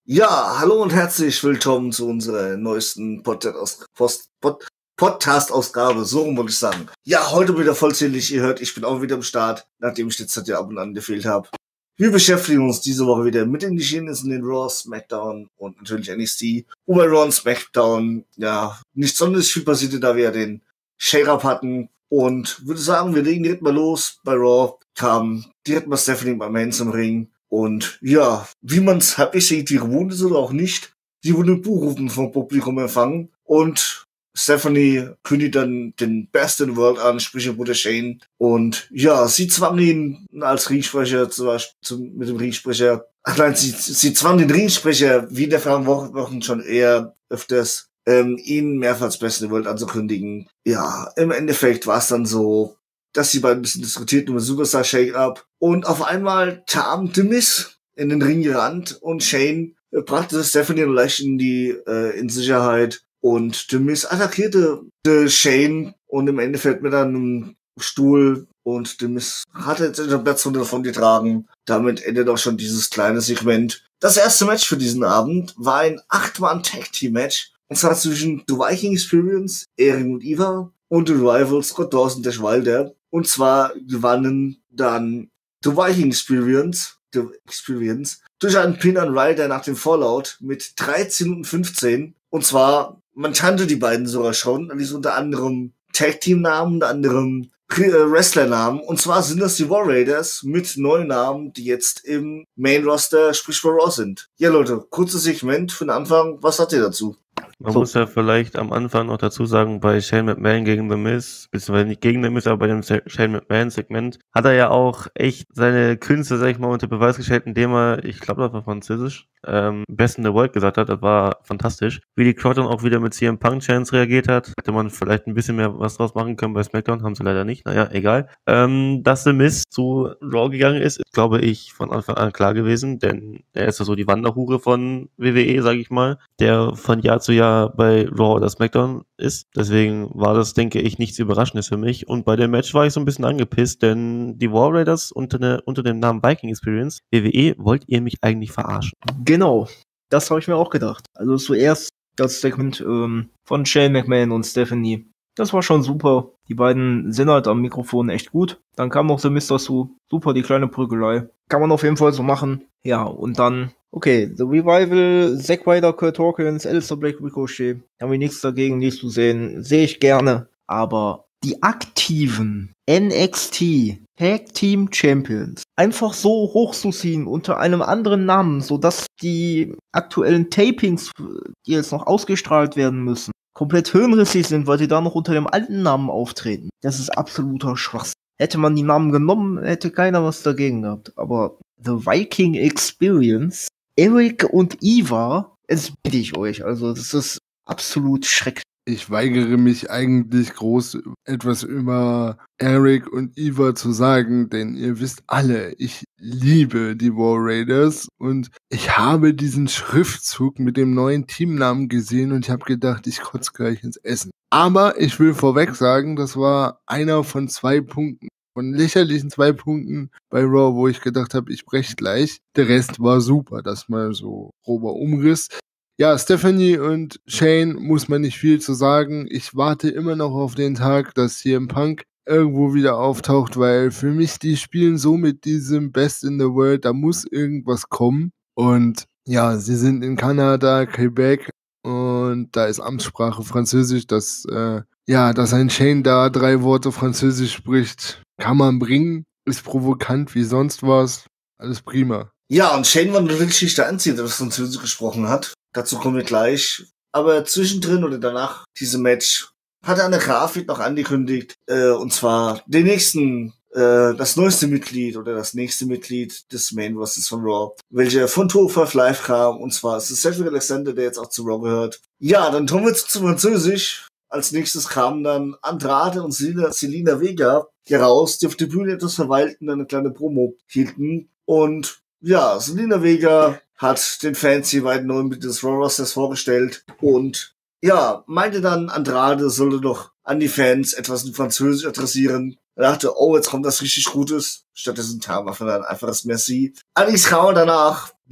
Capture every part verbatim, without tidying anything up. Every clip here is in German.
Ja, hallo und herzlich willkommen zu unserer neuesten Podcast- Post- Pod- Podcast-Ausgabe, so rum wollte ich sagen. Ja, heute wieder vollzählig, ihr hört, ich bin auch wieder am Start, nachdem ich jetzt ja ab und an gefehlt habe. Wir beschäftigen uns diese Woche wieder mit den Geschehnissen in Raw, SmackDown und natürlich N X T. Und bei Raw und SmackDown, ja, nicht sonderlich viel passierte, da wir ja den Share-Up hatten. Und würde sagen, wir legen direkt mal los. Bei Raw kam direkt mal Stephanie beim Hands im Ring. Und ja, wie man's hab ich irgendwie gewohnt ist oder auch nicht, sie wurde mit Buchrufen vom Publikum empfangen. Und Stephanie kündigt dann den Best in the World an, sprich ihr Bruder Shane. Und ja, sie zwang ihn als Ringsprecher, zum Beispiel zum, mit dem Ringsprecher, ach nein, sie, sie zwang den Ringsprecher, wie in der vergangenen Wochen schon eher öfters, ähm, ihn mehrfach als Best in the World anzukündigen. Ja, im Endeffekt war es dann so, dass sie beiden ein bisschen diskutierten über Superstar Shake-Up. Und auf einmal kam The Miz in den Ring gerannt und Shane äh, brachte Stephanie leicht in die äh, in Sicherheit. Und The Miz attackierte The Shane und im Endeffekt mit einem Stuhl. Und The Miz hatte jetzt den Platz davon getragen. Damit endet auch schon dieses kleine Segment. Das erste Match für diesen Abend war ein acht-Mann-Tag-Team-Match. Und zwar zwischen The Viking Experience, Erik und Iva, und The Rivals, Scott Dawson, Dash Wilder. Und zwar gewannen dann The Viking Experience, The Experience durch einen Pin an Ryder nach dem Fallout mit dreizehn Minuten fünfzehn. Und zwar, man kannte die beiden sogar schon, an diesem unter anderem Tag-Team-Namen, unter anderem Wrestler-Namen. Und zwar sind das die War Raiders mit neuen Namen, die jetzt im Main-Roster, sprich für Raw sind. Ja Leute, kurzes Segment für den Anfang. Was sagt ihr dazu? Man So. muss ja vielleicht am Anfang noch dazu sagen, bei Shane McMahon gegen The Miz, beziehungsweise nicht gegen The Miz, aber bei dem Shane McMahon-Segment, hat er ja auch echt seine Künste, sag ich mal, unter Beweis gestellt, indem er, ich glaube, das war französisch, ähm, Best in the World gesagt hat. Das war fantastisch. Wie die Crowd dann auch wieder mit C M Punk-Chance reagiert hat, hätte man vielleicht ein bisschen mehr was draus machen können bei SmackDown, haben sie leider nicht. Naja, egal. Ähm, dass The Miz zu Raw gegangen ist, ist, glaube ich, von Anfang an klar gewesen, denn er ist ja so die Wanderhure von W W E, sag ich mal, der von Jahr zu Jahr bei Raw oder SmackDown ist. Deswegen war das, denke ich, nichts Überraschendes für mich. Und bei dem Match war ich so ein bisschen angepisst, denn die War Raiders unter, ne, unter dem Namen Viking Experience, W W E, wollt ihr mich eigentlich verarschen? Genau, das habe ich mir auch gedacht. Also zuerst das Segment ähm, von Shane McMahon und Stephanie. Das war schon super. Die beiden sind halt am Mikrofon echt gut. Dann kam noch The Miz dazu. Super, die kleine Prügelei. Kann man auf jeden Fall so machen. Ja, und dann, okay, The Revival, Zack Ryder, Kurt Hawkins, Aleister Black, Ricochet. Haben wir nichts dagegen, nichts zu sehen. Sehe ich gerne. Aber die aktiven N X T Tag Team Champions einfach so hochzuziehen unter einem anderen Namen, sodass die aktuellen Tapings, die jetzt noch ausgestrahlt werden müssen, komplett hirnrissig sind, weil sie da noch unter dem alten Namen auftreten. Das ist absoluter Schwachsinn. Hätte man die Namen genommen, hätte keiner was dagegen gehabt. Aber The Viking Experience, Erik und Iva, es bitte ich euch. Also das ist absolut schrecklich. Ich weigere mich eigentlich groß etwas über Erik und Iva zu sagen, denn ihr wisst alle, ich liebe die War Raiders und ich habe diesen Schriftzug mit dem neuen Teamnamen gesehen und ich habe gedacht, ich kotze gleich ins Essen. Aber ich will vorweg sagen, das war einer von zwei Punkten, von lächerlichen zwei Punkten bei Raw, wo ich gedacht habe, ich brech gleich. Der Rest war super, das mal so grober Umriss. Ja, Stephanie und Shane muss man nicht viel zu sagen. Ich warte immer noch auf den Tag, dass C M Punk irgendwo wieder auftaucht, weil für mich, die spielen so mit diesem Best in the World, da muss irgendwas kommen. Und ja, sie sind in Kanada, Quebec und da ist Amtssprache Französisch, dass, äh, ja, dass ein Shane da drei Worte Französisch spricht, kann man bringen, ist provokant wie sonst was, alles prima. Ja, und Shane war natürlich der Einzige, der Französisch gesprochen hat. Dazu kommen wir gleich. Aber zwischendrin oder danach diesem Match hat er eine Grafik noch angekündigt, äh, und zwar den nächsten, äh, das neueste Mitglied oder das nächste Mitglied des Main Rosters von Raw, welcher von Tour fünf Live kam, und zwar ist es Cedric Alexander, der jetzt auch zu Raw gehört. Ja, dann kommen wir zu Französisch. Als nächstes kamen dann Andrade und Selina, Selina Vega heraus, die auf der Bühne etwas verweilten, eine kleine Promo hielten. Und ja, Selina Vega hat den Fans die beiden neuen Mitglieder des Raw Rosters vorgestellt und ja, meinte dann, Andrade sollte doch an die Fans etwas in Französisch adressieren. Er dachte, oh, jetzt kommt das richtig Gutes. Stattdessen kam er dann einfach das Merci. Allerdings kam er danach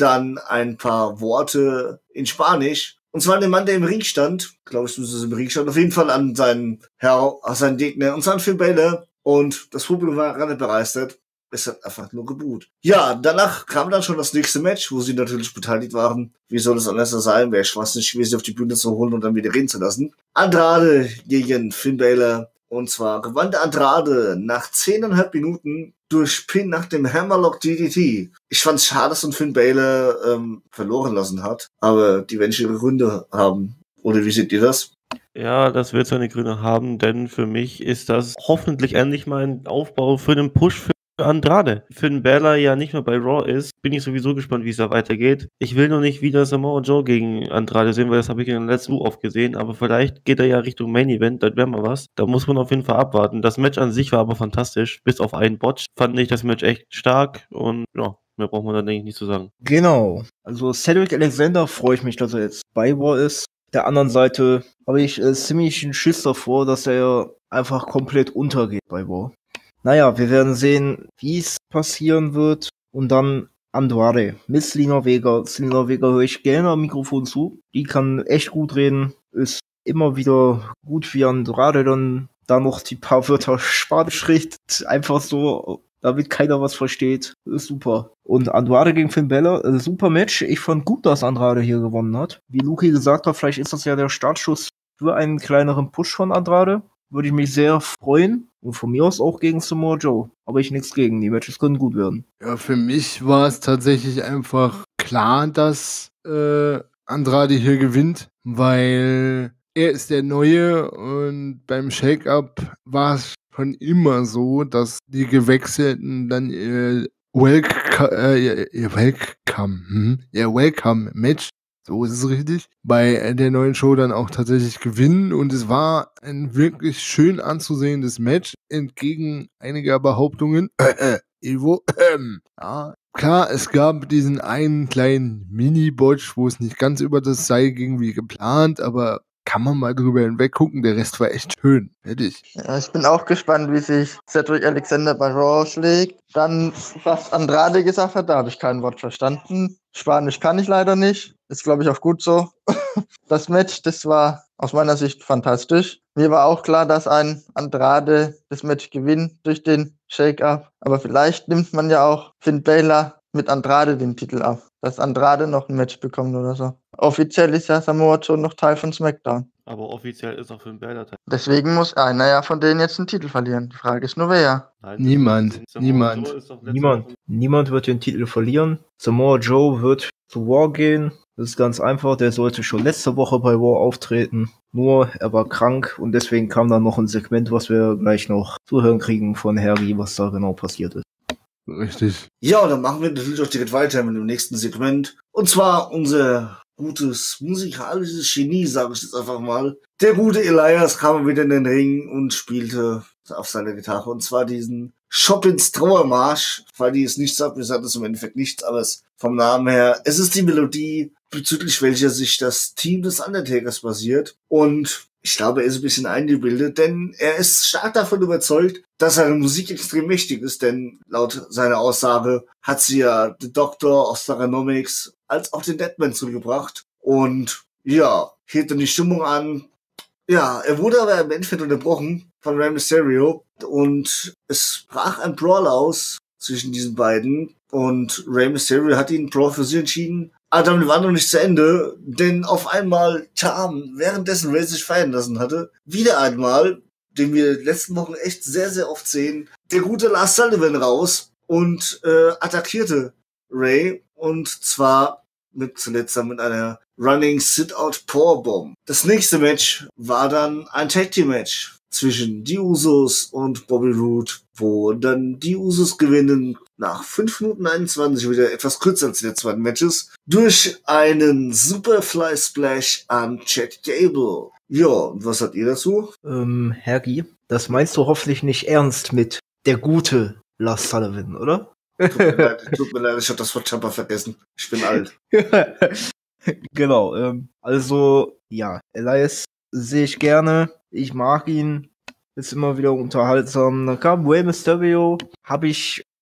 dann ein paar Worte in Spanisch. Und zwar an den Mann, der im Ring stand. Glaube ich, muss es im Ring stand. Auf jeden Fall an seinen Herr, an seinen Gegner. Und zwar an Finn Balor. Und das Publikum war gar nicht begeistert. Es hat einfach nur geboot. Ja, danach kam dann schon das nächste Match, wo sie natürlich beteiligt waren. Wie soll es anders sein? Wäre schwachsinnig gewesen, sie auf die Bühne zu holen und dann wieder reden zu lassen. Andrade gegen Finn Balor. Und zwar gewann der Andrade nach zehneinhalb Minuten durch Pin nach dem Hammerlock D D T. Ich fand's schade, dass ein Finn Balor ähm, verloren lassen hat. Aber die werden ihre Gründe haben. Oder wie seht ihr das? Ja, das wird seine Gründe haben, denn für mich ist das hoffentlich endlich mal ein Aufbau für einen Push für Andrade. Finn Balor ja nicht mehr bei Raw ist, bin ich sowieso gespannt, wie es da weitergeht. Ich will noch nicht wieder Samoa Joe gegen Andrade sehen, weil das habe ich in den letzten Woche oft gesehen, aber vielleicht geht er ja Richtung Main Event, das wäre mal was. Da muss man auf jeden Fall abwarten. Das Match an sich war aber fantastisch, bis auf einen Botch fand ich das Match echt stark und ja, mehr braucht man da denke ich nicht zu sagen. Genau. Also Cedric Alexander freue ich mich, dass er jetzt bei Raw ist. Der anderen Seite habe ich äh, ziemlich einen Schiss davor, dass er einfach komplett untergeht bei Raw. Naja, wir werden sehen, wie es passieren wird. Und dann Andrade mit Selena Vega. Selena Vega höre ich gerne am Mikrofon zu. Die kann echt gut reden. Ist immer wieder gut, wie Andrade dann da noch die paar Wörter Spanisch redet. Einfach so, damit keiner was versteht. Ist super. Und Andrade gegen Finn Balor, äh, super Match. Ich fand gut, dass Andrade hier gewonnen hat. Wie Luki gesagt hat, vielleicht ist das ja der Startschuss für einen kleineren Push von Andrade. Würde ich mich sehr freuen. Und von mir aus auch gegen Samoa Joe. Aber ich nichts gegen. Die Matches können gut werden. Ja, für mich war es tatsächlich einfach klar, dass äh, Andrade hier gewinnt, weil er ist der Neue und beim Shake-Up war es schon immer so, dass die Gewechselten dann ihr Welcome, äh, ihr, ihr Welcome, hm, ihr Welcome-Match, so ist es richtig, bei der neuen Show dann auch tatsächlich gewinnen. Und es war ein wirklich schön anzusehendes Match, entgegen einiger Behauptungen. Äh, äh, Evo, ähm, ja, klar, es gab diesen einen kleinen Mini-Botch, wo es nicht ganz über das Seil ging wie geplant, aber kann man mal drüber hinweg gucken, der Rest war echt schön. Fertig. Ja, ich bin auch gespannt, wie sich Cedric Alexander bei Raw schlägt. Dann, was Andrade gesagt hat, da habe ich kein Wort verstanden. Spanisch kann ich leider nicht. Ist, glaube ich, auch gut so. Das Match, das war aus meiner Sicht fantastisch. Mir war auch klar, dass ein Andrade das Match gewinnt durch den Shake-Up. Aber vielleicht nimmt man ja auch Finn Balor mit Andrade den Titel ab. Dass Andrade noch ein Match bekommt oder so. Offiziell ist ja Samoa Joe noch Teil von SmackDown. Aber offiziell ist auch Finn Balor Teil. Deswegen muss einer ja von denen jetzt einen Titel verlieren. Die Frage ist nur wer. Nein, Niemand, Samoa niemand. Joe ist doch letzte Niemand. Woche- Niemand wird den Titel verlieren. Samoa Joe wird zu Raw gehen. Das ist ganz einfach. Der sollte schon letzte Woche bei Raw auftreten. Nur er war krank und deswegen kam dann noch ein Segment, was wir gleich noch zu hören kriegen von Harry, was da genau passiert ist. Richtig. Ja, und dann machen wir natürlich auch direkt weiter mit dem nächsten Segment. Und zwar unser gutes musikalisches Genie, sage ich jetzt einfach mal. Der gute Elias kam wieder in den Ring und spielte auf seiner Gitarre. Und zwar diesen Chopins Trauermarsch, weil die es nicht sagt, mir sagt es im Endeffekt nichts, aber es vom Namen her, es ist die Melodie, bezüglich welcher sich das Team des Undertakers basiert. Und ich glaube, er ist ein bisschen eingebildet, denn er ist stark davon überzeugt, dass seine Musik extrem mächtig ist, denn laut seiner Aussage hat sie ja The Doctor aus Staranomics als auch den Deadman zugebracht. Und ja, hielt dann die Stimmung an. Ja, er wurde aber im Endeffekt unterbrochen von Rey Mysterio und es brach ein Brawl aus zwischen diesen beiden und Rey Mysterio hat ihn Brawl für sie entschieden. Aber damit war noch nicht zu Ende, denn auf einmal kam, währenddessen Ray sich feiern lassen hatte, wieder einmal, den wir letzten Wochen echt sehr, sehr oft sehen, der gute Lars Sullivan raus und äh, attackierte Ray und zwar mit zuletzt dann mit einer Running Sit-Out Powerbomb. Das nächste Match war dann ein Tag Team Match zwischen die Usos und Bobby Roode, wo dann die Usos gewinnen nach fünf Minuten einundzwanzig, wieder etwas kürzer als die letzten beiden Matches, durch einen Superfly Splash an Chad Gable. Ja, und was habt ihr dazu? Ähm, Harry, das meinst du hoffentlich nicht ernst mit der gute Lars Sullivan, oder? Tut mir leid, tut mir leid, ich hab das Wort Champa vergessen. Ich bin alt. Genau, ähm, also, ja, Elias sehe ich gerne. Ich mag ihn. Ist immer wieder unterhaltsam. Dann kam Rey Mysterio. Habe ich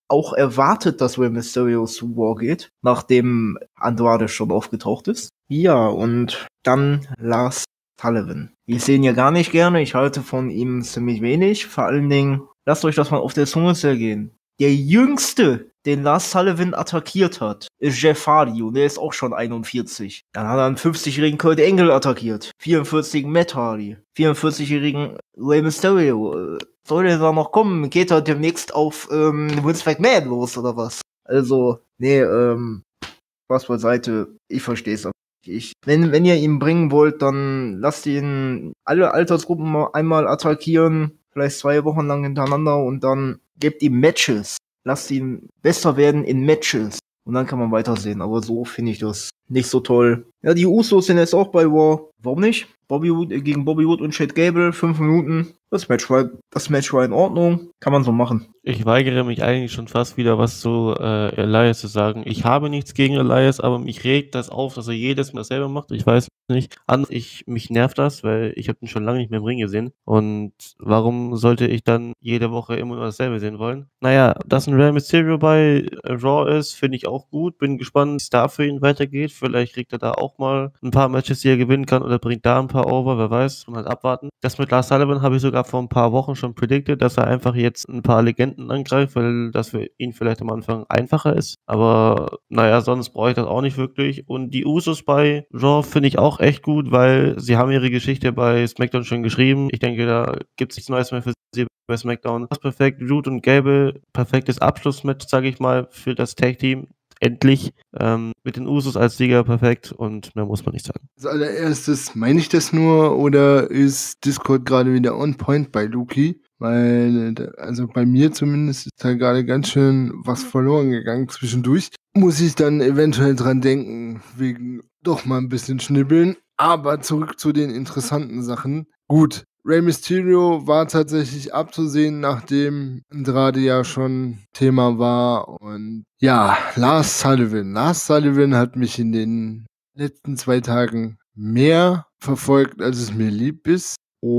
auch erwartet, dass Rey Mysterio zu War geht, nachdem Andrade schon aufgetaucht ist. Ja, und dann Lars Sullivan. Ich sehe ihn ja gar nicht gerne, ich halte von ihm ziemlich wenig. Vor allen Dingen, lasst euch das mal auf der Zunge zergehen. Der Jüngste, den Lars Sullivan attackiert hat, ist Jeff Hardy und der ist auch schon einundvierzig. Dann hat er einen fünfzigjährigen Kurt Angle attackiert, vierundvierzigjährigen Matt Hardy, vierundvierzigjährigen Rey Mysterio. Soll der da noch kommen? Geht er demnächst auf ähm, Vince McMahon los oder was? Also, nee, ähm, was beiseite, ich versteh's auch nicht. Ich, wenn, wenn ihr ihn bringen wollt, dann lasst ihn alle Altersgruppen mal einmal attackieren, vielleicht zwei Wochen lang hintereinander und dann gebt ihm Matches. Lasst ihn besser werden in Matches. Und dann kann man weitersehen. Aber so finde ich das nicht so toll. Ja, die Usos sind jetzt auch bei Raw. Warum nicht? Bobby Wood äh, gegen Bobby Wood und Chad Gable, fünf Minuten. Das Match war, das Match war in Ordnung. Kann man so machen. Ich weigere mich eigentlich schon fast wieder, was zu äh, Elias zu sagen. Ich habe nichts gegen Elias, aber mich regt das auf, dass er jedes Mal dasselbe macht. Ich weiß nicht. An ich mich nervt das, weil ich habe ihn schon lange nicht mehr im Ring gesehen. Und warum sollte ich dann jede Woche immer nur dasselbe sehen wollen? Naja, dass ein Rey Mysterio bei äh, Raw ist, finde ich auch gut. Bin gespannt, wie es da für ihn weitergeht. Vielleicht kriegt er da auch mal ein paar Matches, die er gewinnen kann, oder bringt da ein paar over, wer weiß. Und halt abwarten. Das mit Lars Sullivan habe ich sogar vor ein paar Wochen schon predicted, dass er einfach jetzt ein paar Legenden angreift, weil das für ihn vielleicht am Anfang einfacher ist. Aber naja, sonst brauche ich das auch nicht wirklich. Und die Usos bei Raw finde ich auch echt gut, weil sie haben ihre Geschichte bei SmackDown schon geschrieben. Ich denke, da gibt es nichts Neues mehr für sie bei SmackDown. Das ist perfekt. Roode und Gable, perfektes Abschlussmatch, sage ich mal, für das Tag-Team. Endlich ähm, mit den Usos als Sieger perfekt und mehr muss man nicht sagen. Als allererstes, meine ich das nur oder ist Discord gerade wieder on point bei Luki? Weil, also bei mir zumindest ist da gerade ganz schön was verloren gegangen zwischendurch. Muss ich dann eventuell dran denken, wegen doch mal ein bisschen schnibbeln. Aber zurück zu den interessanten Sachen. Gut, Rey Mysterio war tatsächlich abzusehen, nachdem Andrade ja schon Thema war. Und ja, Lars Sullivan. Lars Sullivan hat mich in den letzten zwei Tagen mehr verfolgt, als es mir lieb ist.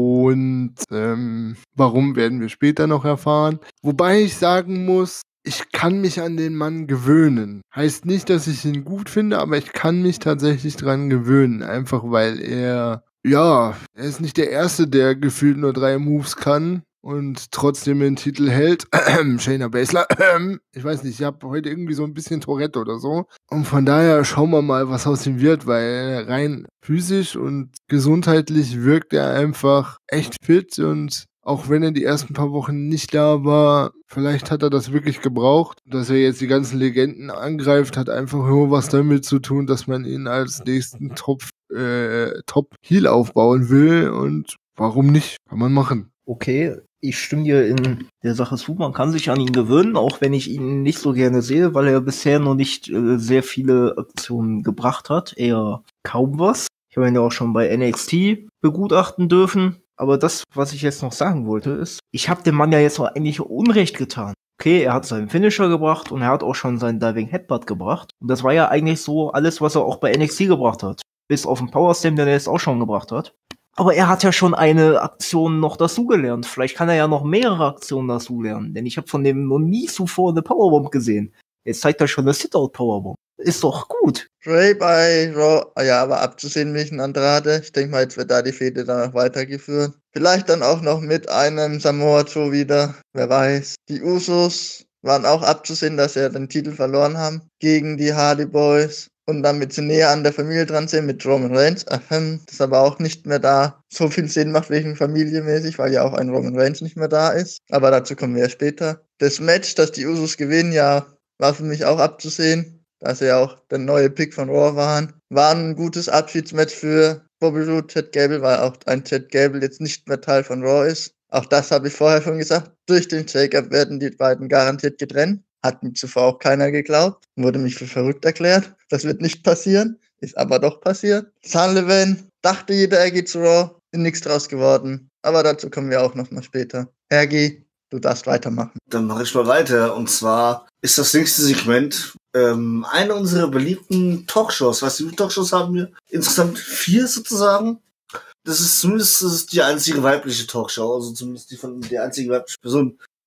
Und ähm, warum, werden wir später noch erfahren. Wobei ich sagen muss, ich kann mich an den Mann gewöhnen. Heißt nicht, dass ich ihn gut finde, aber ich kann mich tatsächlich dran gewöhnen. Einfach weil er, ja, er ist nicht der Erste, der gefühlt nur drei Moves kann und trotzdem den Titel hält. Shayna Baszler. Ich weiß nicht, ich habe heute irgendwie so ein bisschen Tourette oder so. Und von daher schauen wir mal, was aus ihm wird, weil rein physisch und gesundheitlich wirkt er einfach echt fit und auch wenn er die ersten paar Wochen nicht da war, vielleicht hat er das wirklich gebraucht. Dass er jetzt die ganzen Legenden angreift, hat einfach nur was damit zu tun, dass man ihn als nächsten Top, äh, Top-Heel aufbauen will. Und warum nicht? Kann man machen. Okay, ich stimme dir in der Sache zu. Man kann sich an ihn gewöhnen, auch wenn ich ihn nicht so gerne sehe, weil er bisher noch nicht äh, sehr viele Aktionen gebracht hat. Eher kaum was. Ich habe ihn ja auch schon bei N X T begutachten dürfen. Aber das, was ich jetzt noch sagen wollte, ist, ich habe dem Mann ja jetzt auch eigentlich Unrecht getan. Okay, er hat seinen Finisher gebracht und er hat auch schon seinen Diving Headbutt gebracht. Und das war ja eigentlich so alles, was er auch bei N X T gebracht hat. Bis auf den Powerslam, den er jetzt auch schon gebracht hat. Aber er hat ja schon eine Aktion noch dazugelernt. Vielleicht kann er ja noch mehrere Aktionen dazulernen. Denn ich habe von dem noch nie zuvor eine Powerbomb gesehen. Jetzt zeigt er schon eine Sit-Out-Powerbomb. Ist doch gut. Ray bei Raw, ja, aber abzusehen wegen Andrade. Ich denke mal, jetzt wird da die Fehde dann noch weitergeführt. Vielleicht dann auch noch mit einem Samoa Joe wieder. Wer weiß. Die Usos waren auch abzusehen, dass sie den Titel verloren haben gegen die Hardy Boys. Und damit sie näher an der Familie dran sind mit Roman Reigns. Das aber auch nicht mehr da so viel Sinn macht wegen familiemäßig, weil ja auch ein Roman Reigns nicht mehr da ist. Aber dazu kommen wir ja später. Das Match, das die Usos gewinnen, ja, war für mich auch abzusehen. Da sie ja auch der neue Pick von Raw waren. War ein gutes Abschiedsmatch für Bobby Roode, Chad Gable, weil auch ein Chad Gable jetzt nicht mehr Teil von Raw ist. Auch das habe ich vorher schon gesagt. Durch den Shake-Up werden die beiden garantiert getrennt. Hat mir zuvor auch keiner geglaubt. Wurde mich für verrückt erklärt. Das wird nicht passieren. Ist aber doch passiert. Sullivan, dachte jeder, er geht zu Raw. Ist nichts draus geworden. Aber dazu kommen wir auch noch mal später. Hergi, du darfst weitermachen. Dann mache ich mal weiter. Und zwar ist das nächste Segment ähm, eine unserer beliebten Talkshows. Weißt du, wie viele Talkshows haben wir? Insgesamt vier sozusagen. Das ist zumindest das ist die einzige weibliche Talkshow. Also zumindest die von der einzige weibliche Person,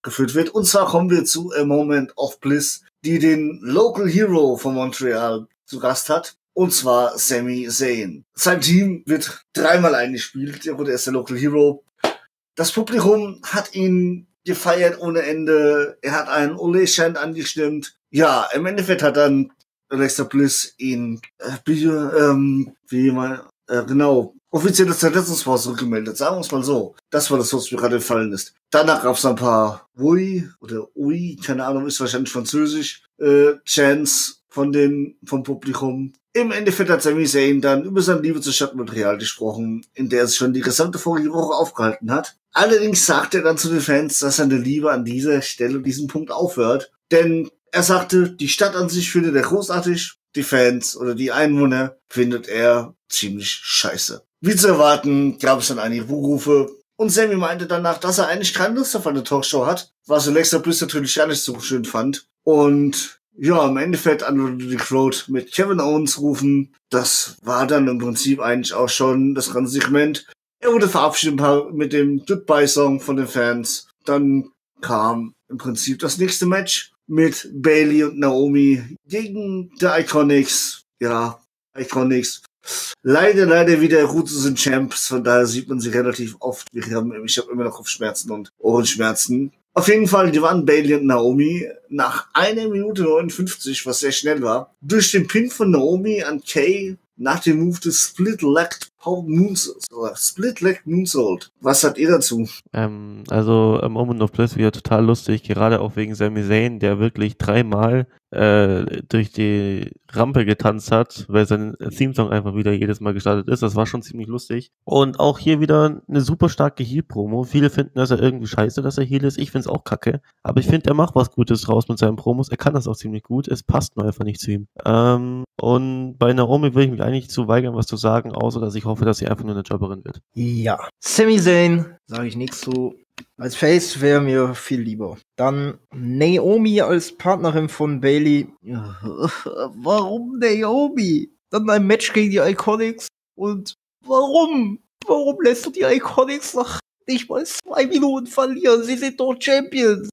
geführt wird. Und zwar kommen wir zu A Moment of Bliss, die den Local Hero von Montreal zu Gast hat. Und zwar Sami Zayn. Sein Team wird dreimal eingespielt. Er ist der Local Hero. Das Publikum hat ihn gefeiert ohne Ende. Er hat einen Ole-Chant angestimmt. Ja, im Endeffekt hat dann Alexa Bliss ihn, äh, wie, ähm, wie man, äh, genau, offizielles Verletzungspause zurückgemeldet. Sagen wir es mal so. Das war das, was mir gerade gefallen ist. Danach gab es ein paar Ui oder Ui, keine Ahnung, ist wahrscheinlich Französisch, äh, Chants von den, vom Publikum. Im Endeffekt hat Sami Zayn dann über seine Liebe zu Stadtmaterial gesprochen, in der er sich schon die gesamte vorige Woche aufgehalten hat. Allerdings sagt er dann zu den Fans, dass seine Liebe an dieser Stelle, diesem Punkt aufhört. Denn er sagte, die Stadt an sich findet er großartig, die Fans oder die Einwohner findet er ziemlich scheiße. Wie zu erwarten, gab es dann einige Buhrufe. Und Sami meinte danach, dass er eigentlich keine Lust auf eine Talkshow hat, was Alexa Bliss natürlich gar nicht so schön fand. Und ja, im Endeffekt antwortete die Crowd mit Kevin Owens rufen. Das war dann im Prinzip eigentlich auch schon das ganze Segment. Er wurde verabschiedet mit dem Goodbye-Song von den Fans. Dann kam im Prinzip das nächste Match mit Bayley und Naomi gegen die Iconics. Ja, Iconics. Leider, leider wieder gut zu sind Champs. Von daher sieht man sie relativ oft. Wir haben, ich habe immer noch Kopfschmerzen und Ohrenschmerzen. Auf jeden Fall, die waren Bayley und Naomi nach einer Minute neunundfünfzig, was sehr schnell war, durch den Pin von Naomi an Kay nach dem Move des Split-Legged Moonsault. Split-Legged Moonsault. Was habt ihr dazu? Ähm, also, am Moment of Bliss wieder total lustig, gerade auch wegen Sami Zayn, der wirklich dreimal äh, durch die Rampe getanzt hat, weil sein Theme-Song einfach wieder jedes Mal gestartet ist. Das war schon ziemlich lustig. Und auch hier wieder eine super starke Heel-Promo. Viele finden, dass er irgendwie scheiße, dass er Heel ist. Ich find's auch kacke. Aber ich finde, er macht was Gutes raus mit seinen Promos. Er kann das auch ziemlich gut. Es passt nur einfach nicht zu ihm. Ähm, und bei Naomi will ich mich eigentlich zu weigern, was zu sagen, außer dass ich hoffe, dass sie einfach nur eine Jobberin wird. Ja. Sami Zayn, sage ich nichts zu. Als Face wäre mir viel lieber. Dann Naomi als Partnerin von Bayley. Warum Naomi? Dann ein Match gegen die Iconics. Und warum? Warum lässt du die Iconics noch nicht mal zwei Minuten verlieren? Sie sind doch Champions.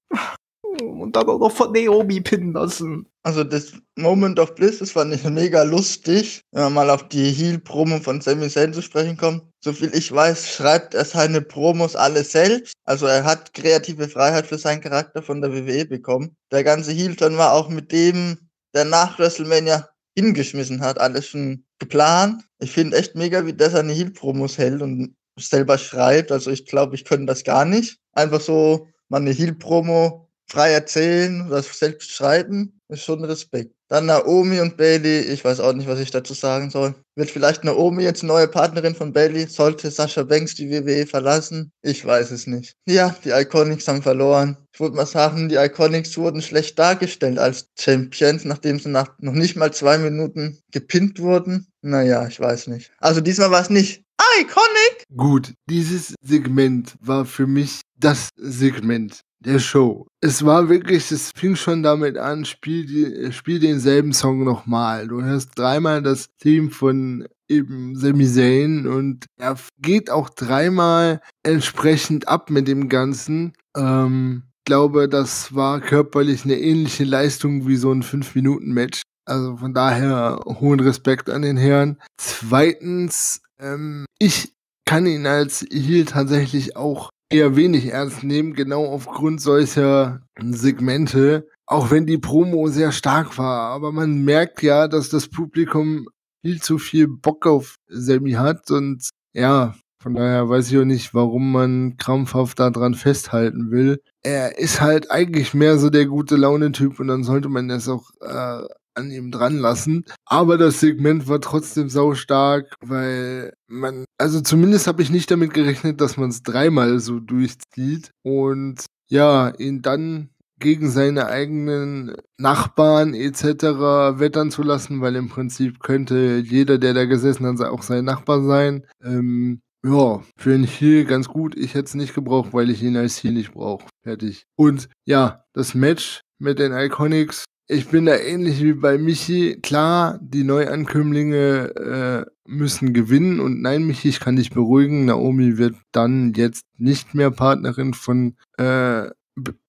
Und dann auch noch von Naomi pinnen lassen. Also das Moment of Bliss, das fand ich mega lustig, wenn man mal auf die Heel-Promo von Sami Zayn zu sprechen kommt. Soviel ich weiß, schreibt er seine Promos alle selbst. Also er hat kreative Freiheit für seinen Charakter von der W W E bekommen. Der ganze Heel-Turn war auch mit dem, der nach WrestleMania hingeschmissen hat, alles schon geplant. Ich finde echt mega, wie der seine Heel-Promos hält und selber schreibt. Also ich glaube, ich könnte das gar nicht. Einfach so mal eine Heel-Promo frei erzählen oder selbst schreiben, ist schon Respekt. Dann Naomi und Bayley, ich weiß auch nicht, was ich dazu sagen soll. Wird vielleicht Naomi jetzt neue Partnerin von Bayley? Sollte Sasha Banks die W W E verlassen? Ich weiß es nicht. Ja, die Iconics haben verloren. Ich würde mal sagen, die Iconics wurden schlecht dargestellt als Champions, nachdem sie nach noch nicht mal zwei Minuten gepinnt wurden. Naja, ich weiß nicht. Also diesmal war es nicht Iconic. Gut, dieses Segment war für mich das Segment der Show. Es war wirklich, es fing schon damit an, spiel, die, spiel denselben Song nochmal. Du hörst dreimal das Theme von eben Sami Zayn und er geht auch dreimal entsprechend ab mit dem Ganzen. Ähm, ich glaube, das war körperlich eine ähnliche Leistung wie so ein fünf Minuten Match. Also von daher hohen Respekt an den Herrn. Zweitens, ähm, ich kann ihn als Heel tatsächlich auch eher wenig ernst nehmen, genau aufgrund solcher Segmente, auch wenn die Promo sehr stark war. Aber man merkt ja, dass das Publikum viel zu viel Bock auf Sami hat und ja, von daher weiß ich auch nicht, warum man krampfhaft daran festhalten will. Er ist halt eigentlich mehr so der gute Laune-Typ und dann sollte man das auch äh, an ihm dran lassen. Aber das Segment war trotzdem saustark, weil man, also zumindest habe ich nicht damit gerechnet, dass man es dreimal so durchzieht und ja, ihn dann gegen seine eigenen Nachbarn et cetera wettern zu lassen, weil im Prinzip könnte jeder, der da gesessen hat, auch sein Nachbar sein. Ähm, ja, für einen Heel ganz gut. Ich hätte es nicht gebraucht, weil ich ihn als Heel nicht brauche. Fertig. Und ja, das Match mit den Iconics, ich bin da ähnlich wie bei Michi. Klar, die Neuankömmlinge äh, müssen gewinnen. Und nein, Michi, ich kann dich beruhigen. Naomi wird dann jetzt nicht mehr Partnerin von äh,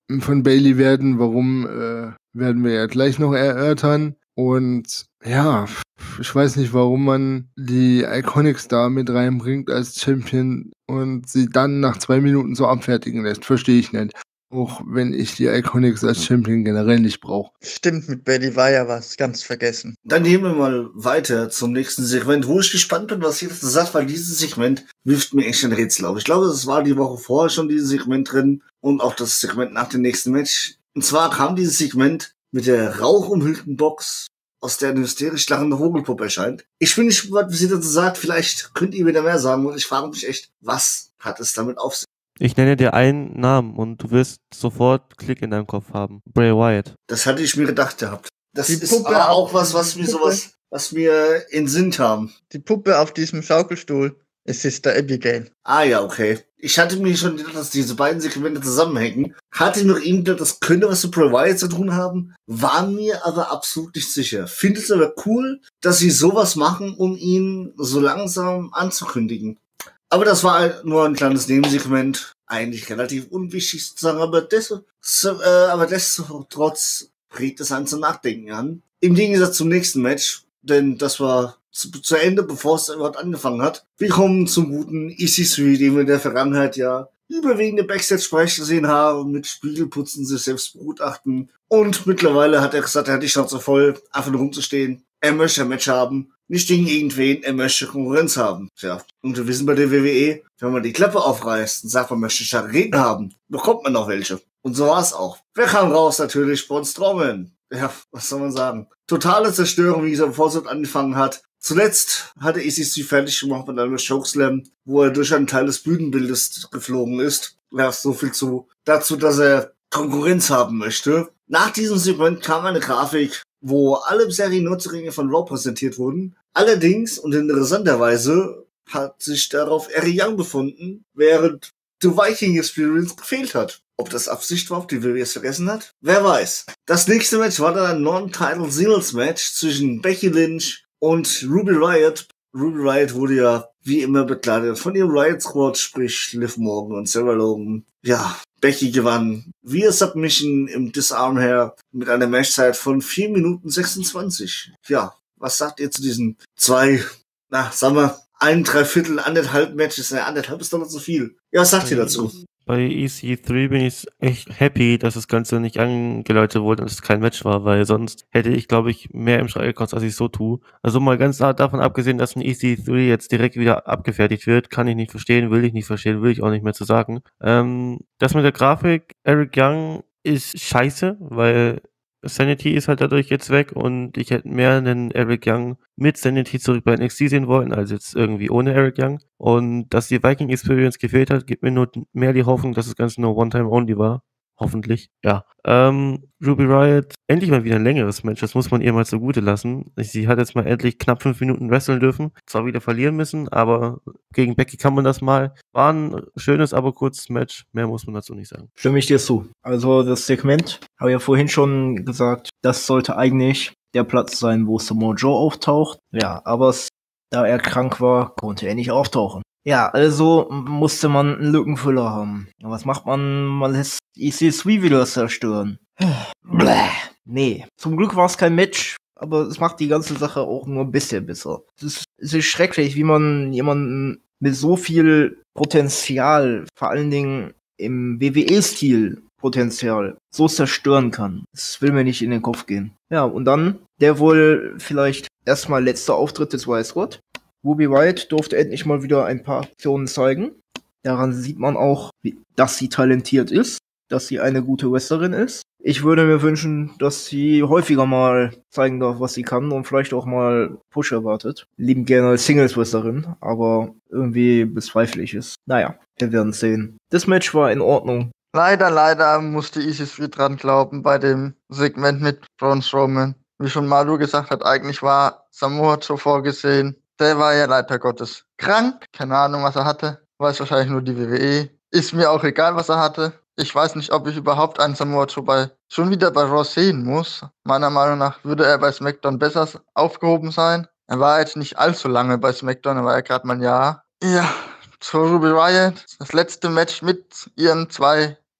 von Bailey werden. Warum, äh, werden wir ja gleich noch erörtern. Und ja, ich weiß nicht, warum man die Iconics da mit reinbringt als Champion und sie dann nach zwei Minuten so abfertigen lässt. Verstehe ich nicht. Auch wenn ich die Iconics als Champion generell nicht brauche. Stimmt, mit Bailey war ja was ganz vergessen. Dann gehen wir mal weiter zum nächsten Segment, wo ich gespannt bin, was ihr dazu sagt, weil dieses Segment wirft mir echt ein Rätsel auf. Ich glaube, es war die Woche vorher schon dieses Segment drin und auch das Segment nach dem nächsten Match. Und zwar kam dieses Segment mit der rauchumhüllten Box, aus der eine hysterisch lachende Vogelpuppe erscheint. Ich bin nicht gespannt, was ihr dazu sagt. Vielleicht könnt ihr wieder mehr sagen und ich frage mich echt, was hat es damit auf sich? Ich nenne dir einen Namen und du wirst sofort Klick in deinem Kopf haben. Bray Wyatt. Das hatte ich mir gedacht gehabt. Das Die ist Puppe aber auch auf- was, was mir Puppe. sowas, was mir in Sinn kam. Die Puppe auf diesem Schaukelstuhl ist Sister Abigail. Ah ja, okay. Ich hatte mir schon gedacht, dass diese beiden Segmente zusammenhängen. Hatte noch irgendwie gedacht, das könnte was mit Bray Wyatt zu tun haben. War mir aber absolut nicht sicher. Finde es aber cool, dass sie sowas machen, um ihn so langsam anzukündigen. Aber das war halt nur ein kleines Nebensegment. Eigentlich relativ unwichtig sozusagen, aber desto, so, äh, aber destotrotz regt es einen zum Nachdenken an. Im Gegensatz zum nächsten Match, denn das war zu, zu Ende, bevor es überhaupt angefangen hat. Wir kommen zum guten E C drei, den wir in der Vergangenheit ja überwiegende Backstage-Bereich gesehen haben, mit Spiegelputzen, sich selbst begutachten. Und mittlerweile hat er gesagt, er hat die Schnauze voll, einfach nur rumzustehen. Er möchte ein Match haben, nicht gegen irgendwen, er möchte Konkurrenz haben. Tja, und wir wissen bei der W W E, wenn man die Klappe aufreißt und sagt, man möchte starke Gegner haben, bekommt man auch welche. Und so war es auch. Wer kam raus? Natürlich Braun Strowman. Ja, was soll man sagen? Totale Zerstörung, wie dieser Vorsitz angefangen hat. Zuletzt hatte E C drei fertig gemacht mit einem Chokeslam, wo er durch einen Teil des Bühnenbildes geflogen ist. Ja, so viel zu dazu, dass er Konkurrenz haben möchte. Nach diesem Segment kam eine Grafik, wo alle bisherigen Nutzeringe von Raw präsentiert wurden. Allerdings und interessanterweise hat sich darauf Eric Young befunden, während The Viking Experience gefehlt hat. Ob das Absicht war, ob die W W E es vergessen hat? Wer weiß. Das nächste Match war dann ein Non-Title Singles Match zwischen Becky Lynch und Ruby Riott. Ruby Riott wurde ja wie immer begleitet von ihrem Riott Squad, sprich Liv Morgan und Sarah Logan. Ja, Becky gewann via Submission im Disarm her mit einer Matchzeit von vier Minuten sechsundzwanzig. Ja, was sagt ihr zu diesen zwei, na, sagen wir, ein Dreiviertel, anderthalb Matches? Ja, anderthalb ist doch noch so viel. Ja, was sagt ihr dazu? Bei E C drei bin ich echt happy, dass das Ganze nicht angeläutet wurde und es kein Match war, weil sonst hätte ich, glaube ich, mehr im Schrei gekostet, als ich so tue. Also mal ganz davon abgesehen, dass ein E C drei jetzt direkt wieder abgefertigt wird, kann ich nicht verstehen, will ich nicht verstehen, will ich auch nicht mehr zu sagen. Ähm, das mit der Grafik, Eric Young ist scheiße, weil Sanity ist halt dadurch jetzt weg und ich hätte mehr einen Eric Young mit Sanity zurück bei N X T sehen wollen, als jetzt irgendwie ohne Eric Young. Und dass die Viking Experience gefehlt hat, gibt mir nur mehr die Hoffnung, dass das Ganze nur One-Time-Only war. Hoffentlich. Ja. Ähm, Ruby Riott, endlich mal wieder ein längeres Match, das muss man ihr mal zugute lassen. Sie hat jetzt mal endlich knapp fünf Minuten wresteln dürfen. Zwar wieder verlieren müssen, aber gegen Becky kann man das mal. War ein schönes, aber kurzes Match. Mehr muss man dazu nicht sagen. Stimme ich dir zu. Also das Segment, habe ich ja vorhin schon gesagt, das sollte eigentlich der Platz sein, wo Samoa Joe auftaucht. Ja, aber es, da er krank war, konnte er nicht auftauchen. Ja, also musste man einen Lückenfüller haben. Und was macht man? Man lässt E C drei wieder zerstören. Bläh. Nee, zum Glück war es kein Match, aber es macht die ganze Sache auch nur ein bisschen besser. Es ist, es ist schrecklich, wie man jemanden mit so viel Potenzial, vor allen Dingen im W W E-Stil Potenzial, so zerstören kann. Das will mir nicht in den Kopf gehen. Ja, und dann der wohl vielleicht erstmal letzte Auftritt des Wyatt Squad. Ruby Riott durfte endlich mal wieder ein paar Aktionen zeigen. Daran sieht man auch, wie, dass sie talentiert ist, dass sie eine gute Wrestlerin ist. Ich würde mir wünschen, dass sie häufiger mal zeigen darf, was sie kann und vielleicht auch mal Push erwartet. Lieben gerne als Singles-Wrestlerin, aber irgendwie bezweifle ich es. Naja, wir werden sehen. Das Match war in Ordnung. Leider, leider musste E C drei dran glauben bei dem Segment mit Braun Strowman. Wie schon Malu gesagt hat, eigentlich war Samoa Joe vorgesehen. Der war ja leider Gottes krank. Keine Ahnung, was er hatte. Weiß wahrscheinlich nur die W W E. Ist mir auch egal, was er hatte. Ich weiß nicht, ob ich überhaupt einen Samoa Joe bei, schon wieder bei Raw sehen muss. Meiner Meinung nach würde er bei SmackDown besser aufgehoben sein. Er war jetzt nicht allzu lange bei SmackDown, er war ja gerade mal ein Jahr. Ja, zu Ruby Riott. Das letzte Match mit ihren zwei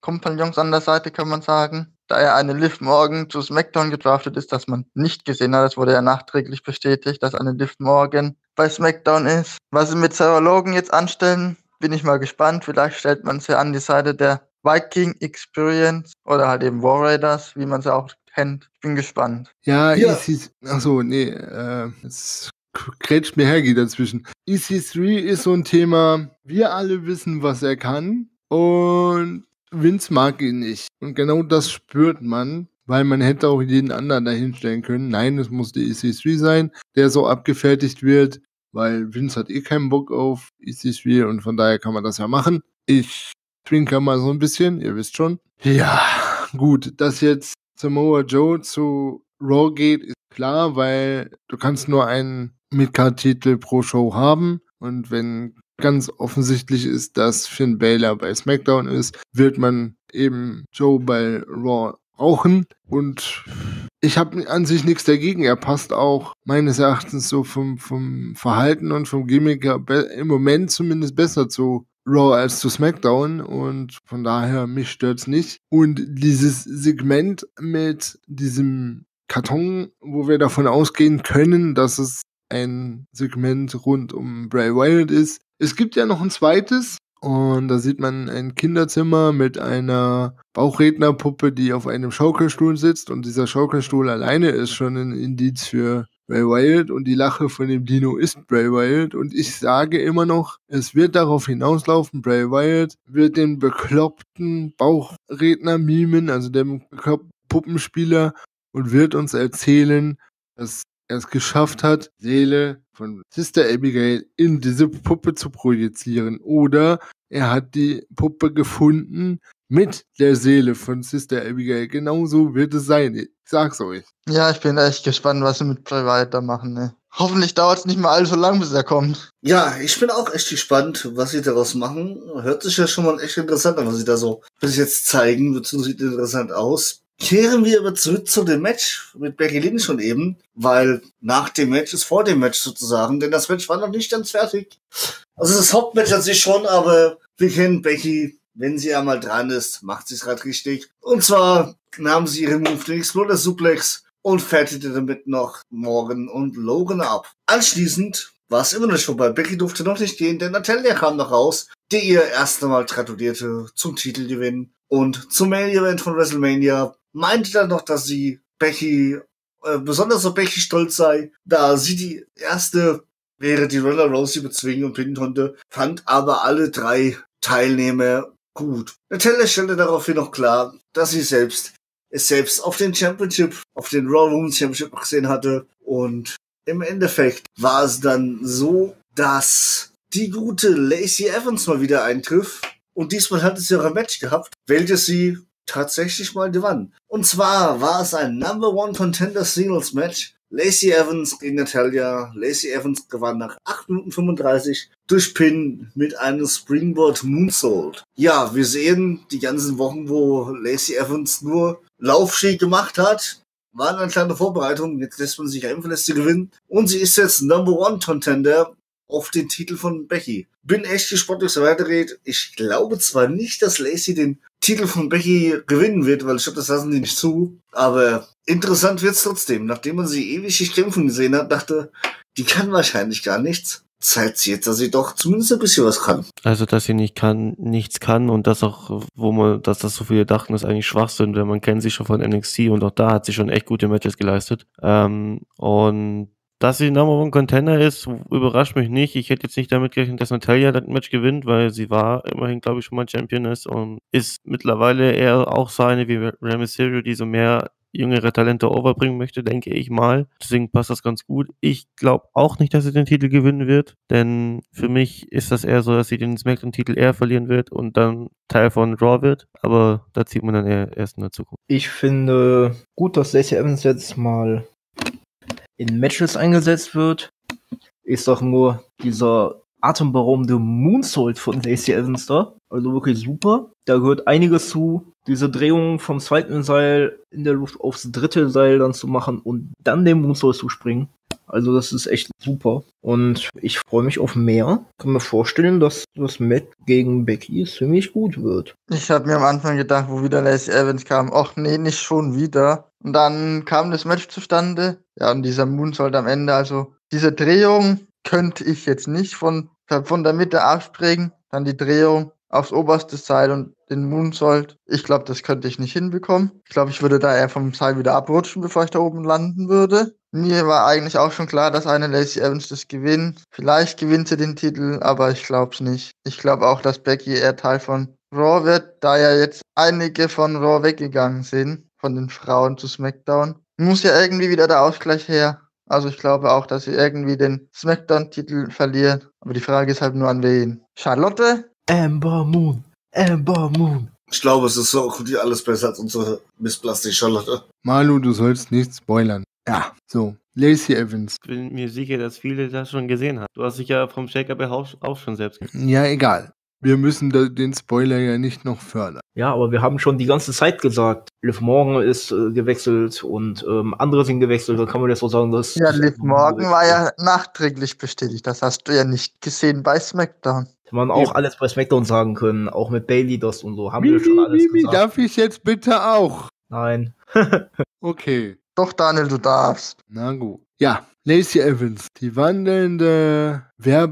Kompagnons an der Seite, kann man sagen. Da er eine Liv Morgan zu SmackDown gedraftet ist, das man nicht gesehen hat. Das wurde ja nachträglich bestätigt, dass eine Liv Morgan bei SmackDown ist. Was sie mit Sarah Logan jetzt anstellen, bin ich mal gespannt. Vielleicht stellt man sie an die Seite der Viking Experience oder halt eben War Raiders, wie man sie auch kennt. Ich bin gespannt. Ja, Ja. E C, achso, nee, äh, jetzt grätscht mir Hergi dazwischen. E C drei ist so ein Thema, wir alle wissen, was er kann und Vince mag ihn nicht. Und genau das spürt man, weil man hätte auch jeden anderen dahinstellen können. Nein, es muss der E C drei sein, der so abgefertigt wird, weil Vince hat eh keinen Bock auf E C drei und von daher kann man das ja machen. Ich trinke mal so ein bisschen, ihr wisst schon. Ja, gut, dass jetzt Samoa Joe zu Raw geht, ist klar, weil du kannst nur einen Midcard-Titel pro Show haben und wenn ganz offensichtlich ist, dass Finn Balor bei SmackDown ist, wird man eben Joe bei Raw brauchen und ich habe an sich nichts dagegen. Er passt auch meines Erachtens so vom, vom Verhalten und vom Gimmick her be- im Moment zumindest besser zu Raw als zu SmackDown und von daher, mich stört's nicht. Und dieses Segment mit diesem Karton, wo wir davon ausgehen können, dass es ein Segment rund um Bray Wyatt ist. Es gibt ja noch ein zweites und da sieht man ein Kinderzimmer mit einer Bauchrednerpuppe, die auf einem Schaukelstuhl sitzt und dieser Schaukelstuhl alleine ist schon ein Indiz für Bray Wyatt und die Lache von dem Dino ist Bray Wyatt und ich sage immer noch, es wird darauf hinauslaufen, Bray Wyatt wird den bekloppten Bauchredner mimen, also dem bekloppten Puppenspieler und wird uns erzählen, dass er es geschafft hat, Seele von Sister Abigail in diese Puppe zu projizieren oder er hat die Puppe gefunden mit der Seele von Sister Abigail. Genauso wird es sein. Ich sag's euch. Ja, ich bin echt gespannt, was sie mit Bray Wyatt da machen. Ne? Hoffentlich dauert es nicht mal allzu lang, bis er kommt. Ja, ich bin auch echt gespannt, was sie daraus machen. Hört sich ja schon mal echt interessant an, was sie da so bis jetzt zeigen. Das sieht interessant aus. Kehren wir aber zurück zu dem Match mit Becky Lynch schon eben, weil nach dem Match ist vor dem Match sozusagen, denn das Match war noch nicht ganz fertig. Also das Hauptmatch an sich schon, aber wir kennen Becky, wenn sie einmal dran ist, macht sie es gerade richtig. Und zwar nahm sie ihren Move, den Exploder Suplex, und fertigte damit noch Morgan und Logan ab. Anschließend war es immer noch nicht vorbei. Becky durfte noch nicht gehen, denn Natalya kam noch raus, die ihr erst einmal gratulierte zum Titelgewinn und zum Main Event von WrestleMania. Meinte dann noch, dass sie Becky, äh, besonders auf Becky stolz sei, da sie die erste wäre, die Ronda Rousey bezwingen und pinnen konnte, fand aber alle drei Teilnehmer gut. Natalya stellte daraufhin noch klar, dass sie selbst es selbst auf den Championship, auf den Raw Women's Championship gesehen hatte und im Endeffekt war es dann so, dass die gute Lacey Evans mal wieder eintriff und diesmal hatte sie auch ein Match gehabt, welches sie tatsächlich mal gewann. Und zwar war es ein Number One Contender Singles Match. Lacey Evans gegen Natalya. Lacey Evans gewann nach acht Minuten fünfunddreißig durch Pin mit einem Springboard Moonsault. Ja, wir sehen die ganzen Wochen, wo Lacey Evans nur Laufski gemacht hat, waren eine kleine Vorbereitung. Jetzt lässt man sich einfach lässt sie gewinnen. Und sie ist jetzt Number One Contender auf den Titel von Becky. Bin echt gespannt, wie es weitergeht. Ich glaube zwar nicht, dass Lacey den Titel von Becky gewinnen wird, weil ich glaube, das lassen die nicht zu. Aber interessant wird's trotzdem. Nachdem man sie ewig nicht kämpfen gesehen hat, dachte, die kann wahrscheinlich gar nichts. Zeigt sie jetzt, dass sie doch zumindest ein bisschen was kann. Also, dass sie nicht kann, nichts kann und das auch, wo man, dass das so viele dachten, ist eigentlich Schwachsinn, denn man kennt sie schon von N X T und auch da hat sie schon echt gute Matches geleistet. Ähm, und dass sie Number One Contender ist, überrascht mich nicht. Ich hätte jetzt nicht damit gerechnet, dass Natalya das Match gewinnt, weil sie war immerhin, glaube ich, schon mal Championess und ist mittlerweile eher auch so eine wie Rey Mysterio, die so mehr jüngere Talente overbringen möchte, denke ich mal. Deswegen passt das ganz gut. Ich glaube auch nicht, dass sie den Titel gewinnen wird, denn für mich ist das eher so, dass sie den SmackDown-Titel eher verlieren wird und dann Teil von Raw wird, aber da zieht man dann eher erst in der Zukunft. Ich finde gut, dass Lacey Evans jetzt mal in Matches eingesetzt wird. Ich sag nur, dieser atemberaubende Moonsault von Lacey Evans da, also wirklich super. Da gehört einiges zu, diese Drehung vom zweiten Seil in der Luft aufs dritte Seil dann zu machen und dann den Moonsault zu springen. Also das ist echt super. Und ich freue mich auf mehr. Kann mir vorstellen, dass das Match gegen Becky ziemlich gut wird. Ich habe mir am Anfang gedacht, wo wieder Lacey Evans kam, ach nee, nicht schon wieder. Und dann kam das Match zustande. Ja, und dieser Moonsault am Ende, also diese Drehung könnte ich jetzt nicht von, von der Mitte abspringen. Dann die Drehung aufs oberste Seil und den Moonsault. Ich glaube, das könnte ich nicht hinbekommen. Ich glaube, ich würde da eher vom Seil wieder abrutschen, bevor ich da oben landen würde. Mir war eigentlich auch schon klar, dass eine Lacey Evans das gewinnt. Vielleicht gewinnt sie den Titel, aber ich glaube es nicht. Ich glaube auch, dass Becky eher Teil von Raw wird, da ja jetzt einige von Raw weggegangen sind, von den Frauen zu SmackDown. Muss ja irgendwie wieder der Ausgleich her. Also ich glaube auch, dass sie irgendwie den SmackDown-Titel verlieren. Aber die Frage ist halt nur an wen. Charlotte? Ember Moon. Ember Moon. Ich glaube, es ist so gut wie alles besser als unsere Miss Plastic Charlotte. Malu, du sollst nicht spoilern. Ja, so. Lacey Evans. Ich bin mir sicher, dass viele das schon gesehen haben. Du hast dich ja vom Shake-Up auch, auch schon selbst gesehen. Ja, egal. Wir müssen da den Spoiler ja nicht noch fördern. Ja, aber wir haben schon die ganze Zeit gesagt, Liv Morgan ist äh, gewechselt und ähm, andere sind gewechselt. Da kann man jetzt so sagen, dass... Ja, Liv Morgan war ja nachträglich bestätigt. Das hast du ja nicht gesehen bei SmackDown. Hätte man auch Ja. alles bei SmackDown sagen können, auch mit Bailey das und so. Haben wir schon alles Mimi, gesagt. darf ich jetzt bitte auch? Nein. Okay, Doch, Daniel, du darfst. na gut. Ja, Lacey Evans, die wandelnde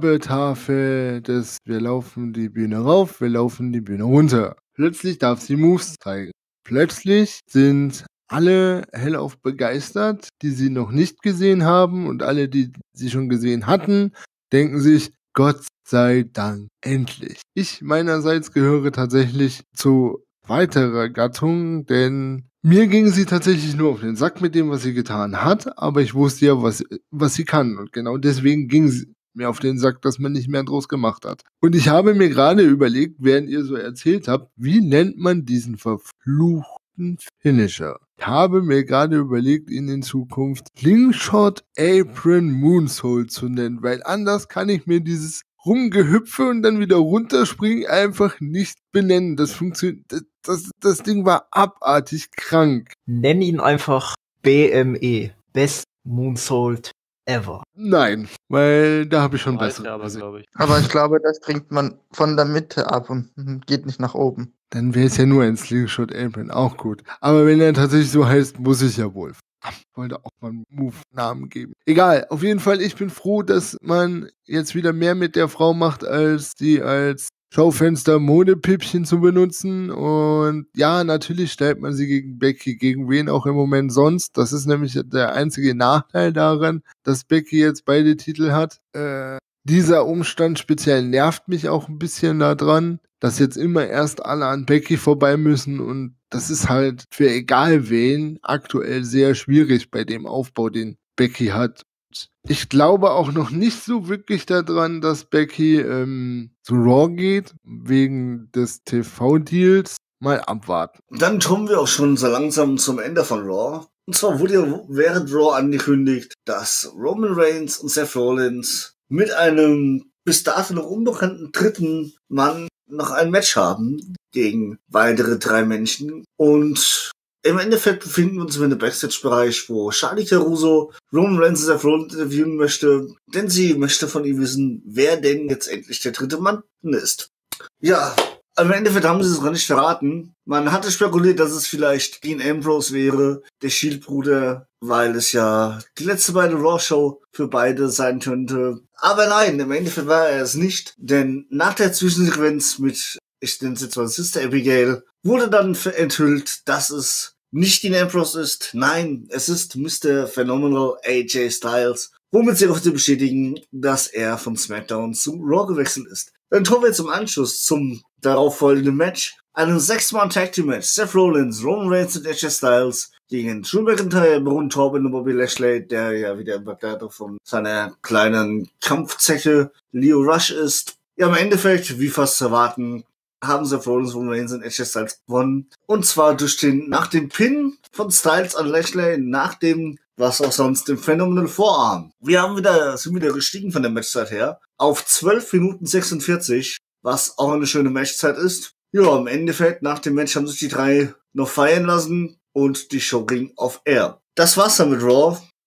Werbetafel des wir laufen die Bühne rauf, wir laufen die Bühne runter. Plötzlich darf sie Moves zeigen. Plötzlich sind alle hellauf begeistert, die sie noch nicht gesehen haben, und alle, die sie schon gesehen hatten, denken sich, Gott sei Dank, endlich. Ich meinerseits gehöre tatsächlich zu weiterer Gattung, denn mir ging sie tatsächlich nur auf den Sack mit dem, was sie getan hat, aber ich wusste ja, was, was sie kann, und genau deswegen ging sie mir auf den Sack, dass man nicht mehr draus gemacht hat. Und ich habe mir gerade überlegt, während ihr so erzählt habt, wie nennt man diesen verfluchten Finisher? Ich habe mir gerade überlegt, ihn in Zukunft Slingshot Apron Moonsault zu nennen, weil anders kann ich mir dieses Rumgehüpfe und dann wieder runterspringen einfach nicht benennen. Das funktioniert, das, das, das Ding war abartig krank. Nenn ihn einfach B M E. Best Moonsault ever. Nein, weil da habe ich schon Weiß bessere er aber, gesehen. glaube ich. Aber ich glaube, das bringt man von der Mitte ab und geht nicht nach oben. Dann wäre es ja nur ein Slingshot Apron, auch gut. Aber wenn er tatsächlich so heißt, muss ich ja wohl. Ich wollte auch mal einen Move-Namen geben. Egal, auf jeden Fall, ich bin froh, dass man jetzt wieder mehr mit der Frau macht, als sie als Schaufenster Modepippchen zu benutzen. Und ja, natürlich stellt man sie gegen Becky, gegen wen auch im Moment sonst. Das ist nämlich der einzige Nachteil daran, dass Becky jetzt beide Titel hat. Äh, dieser Umstand speziell nervt mich auch ein bisschen daran, dass jetzt immer erst alle an Becky vorbei müssen, und das ist halt für egal wen aktuell sehr schwierig bei dem Aufbau, den Becky hat. Ich glaube auch noch nicht so wirklich daran, dass Becky ähm, zu Raw geht, wegen des T V-Deals. Mal abwarten. Dann kommen wir auch schon so langsam zum Ende von Raw. Und zwar wurde ja während Raw angekündigt, dass Roman Reigns und Seth Rollins mit einem bis dato noch unbekannten dritten Mann noch ein Match haben gegen weitere drei Menschen. Und im Endeffekt befinden wir uns in einem Backstage-Bereich, wo Charlie Caruso Roman Reigns und Seth Rollins interviewen möchte, denn sie möchte von ihm wissen, wer denn jetzt endlich der dritte Mann ist. Ja, im Endeffekt haben sie es noch nicht verraten. Man hatte spekuliert, dass es vielleicht Dean Ambrose wäre, der Shield-Bruder, weil es ja die letzte beide Raw-Show für beide sein könnte. Aber nein, im Endeffekt war er es nicht, denn nach der Zwischensequenz mit, ich nenne es jetzt mal Sister Abigail, wurde dann enthüllt, dass es nicht Dean Ambrose ist. Nein, es ist Mister Phenomenal A J Styles, womit sie auch zu bestätigen, dass er von SmackDown zu Raw gewechselt ist. Dann kommen wir zum Anschluss zum darauffolgenden Match. Einem sechs-Mann-Tag-Team-Match. Seth Rollins, Roman Reigns und A J Styles gegen Drew McIntyre, Braun Corbin und Bobby Lashley, der ja wieder im Begleiter von seiner kleinen Kampfzeche Lio Rush ist. Ja, im Endeffekt, wie fast zu erwarten, haben Seth Rollins, Roman Reigns und A J Styles gewonnen. Und zwar durch den, nach dem Pin von Styles an Lashley, nach dem, was auch sonst, dem Phenomenal Vorarm. Wir haben wieder, sind wieder gestiegen von der Matchzeit her auf zwölf Minuten sechsundvierzig, was auch eine schöne Matchzeit ist. Ja, im Endeffekt, nach dem Match haben sich die drei noch feiern lassen und die Show ging auf Air. Das war's dann mit Raw.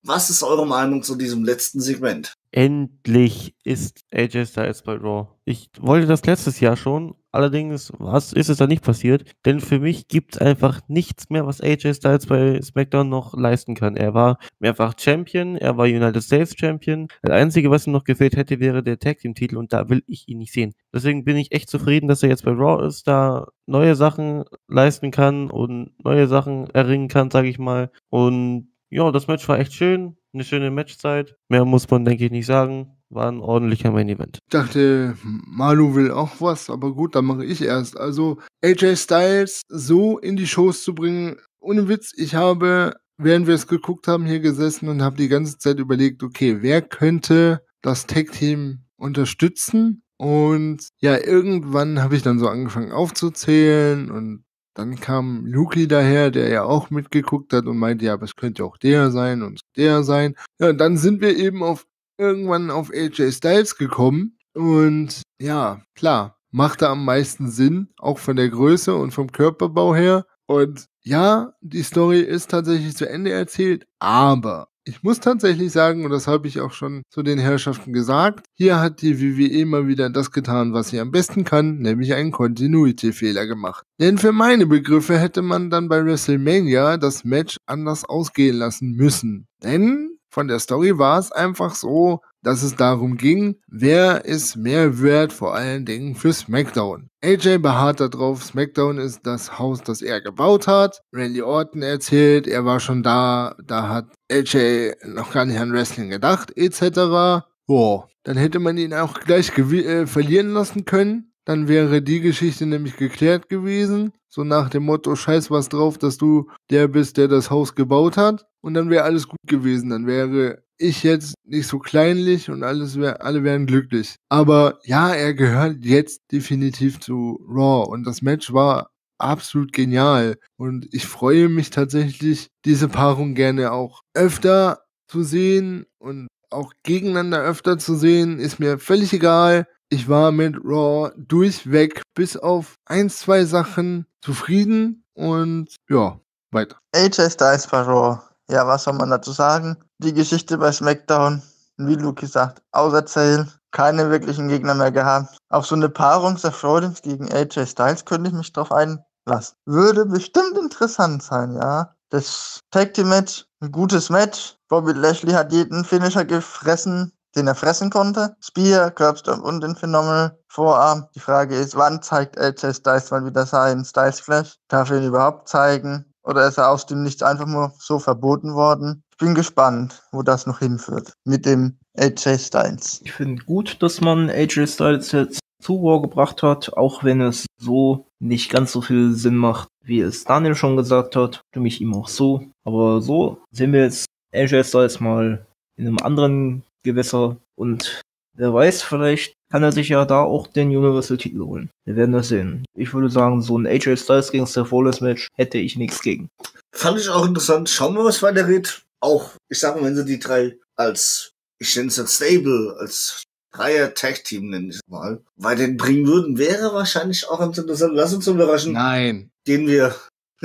Was ist eure Meinung zu diesem letzten Segment? Endlich ist A J Styles bei Raw. Ich wollte das letztes Jahr schon, allerdings was ist es da nicht passiert, denn für mich gibt es einfach nichts mehr, was A J Styles bei SmackDown noch leisten kann. Er war mehrfach Champion, er war United States Champion. Das Einzige, was ihm noch gefehlt hätte, wäre der Tag Team Titel und da will ich ihn nicht sehen. Deswegen bin ich echt zufrieden, dass er jetzt bei Raw ist, da neue Sachen leisten kann und neue Sachen erringen kann, sage ich mal. Und ja, das Match war echt schön. Eine schöne Matchzeit. Mehr muss man, denke ich, nicht sagen. War ein ordentlicher Main-Event. Ich dachte, Manu will auch was, aber gut, dann mache ich erst. Also A J Styles so in die Shows zu bringen, ohne Witz, ich habe, während wir es geguckt haben, hier gesessen und habe die ganze Zeit überlegt, okay, wer könnte das Tag-Team unterstützen? Und ja, irgendwann habe ich dann so angefangen aufzuzählen und dann kam Luki daher, der ja auch mitgeguckt hat und meinte, ja, aber es könnte auch der sein und der sein. Ja, und dann sind wir eben auf irgendwann auf A J Styles gekommen und ja, klar, machte am meisten Sinn, auch von der Größe und vom Körperbau her. Und ja, die Story ist tatsächlich zu Ende erzählt, aber ich muss tatsächlich sagen, und das habe ich auch schon zu den Herrschaften gesagt, hier hat die W W E mal wieder das getan, was sie am besten kann, nämlich einen Continuity-Fehler gemacht. Denn für meine Begriffe hätte man dann bei WrestleMania das Match anders ausgehen lassen müssen. Denn von der Story war es einfach so, dass es darum ging, wer ist mehr wert, vor allen Dingen für SmackDown. A J beharrt darauf, SmackDown ist das Haus, das er gebaut hat. Randy Orton erzählt, er war schon da, da hat A J noch gar nicht an Wrestling gedacht, et cetera. Boah, dann hätte man ihn auch gleich äh, verlieren lassen können. Dann wäre die Geschichte nämlich geklärt gewesen. So nach dem Motto, scheiß was drauf, dass du der bist, der das Haus gebaut hat. Und dann wäre alles gut gewesen. Dann wäre ich jetzt nicht so kleinlich und alles wär, alle wären glücklich. Aber ja, er gehört jetzt definitiv zu Raw. Und das Match war absolut genial. Und ich freue mich tatsächlich, diese Paarung gerne auch öfter zu sehen und auch gegeneinander öfter zu sehen. Ist mir völlig egal. Ich war mit Raw durchweg bis auf ein, zwei Sachen zufrieden und ja, weiter. A J Styles bei Raw. Ja, was soll man dazu sagen? Die Geschichte bei SmackDown, wie Luke sagt, auserzählt. Keine wirklichen Gegner mehr gehabt. Auf so eine Paarung Seth Rollins gegen A J Styles könnte ich mich drauf einlassen. Würde bestimmt interessant sein, ja. Das Tag Team Match, ein gutes Match. Bobby Lashley hat jeden Finisher gefressen, den er fressen konnte. Spear, Curbstomp und den Phenomenal Vorarm. Die Frage ist, wann zeigt A J Styles mal wieder seinen Styles Flash? Darf er ihn überhaupt zeigen? Oder ist er aus dem Nichts einfach nur so verboten worden? Ich bin gespannt, wo das noch hinführt mit dem A J Styles. Ich finde gut, dass man A J Styles jetzt zu Raw gebracht hat, auch wenn es so nicht ganz so viel Sinn macht, wie es Daniel schon gesagt hat. Für mich ihm auch so. Aber so sehen wir jetzt A J Styles mal in einem anderen Gewässer und wer weiß, vielleicht kann er sich ja da auch den Universal-Titel holen. Wir werden das sehen. Ich würde sagen, so ein A J Styles gegen Seth Rollins Match hätte ich nichts gegen. Fand ich auch interessant. Schauen wir, was weitergeht. Auch, ich sag mal, wenn sie die drei als, ich nenne es jetzt Stable, als Dreier-Tag-Team, nenne ich es mal, weiterhin bringen würden, wäre wahrscheinlich auch ganz interessant. Lass uns überraschen. Nein. Gehen wir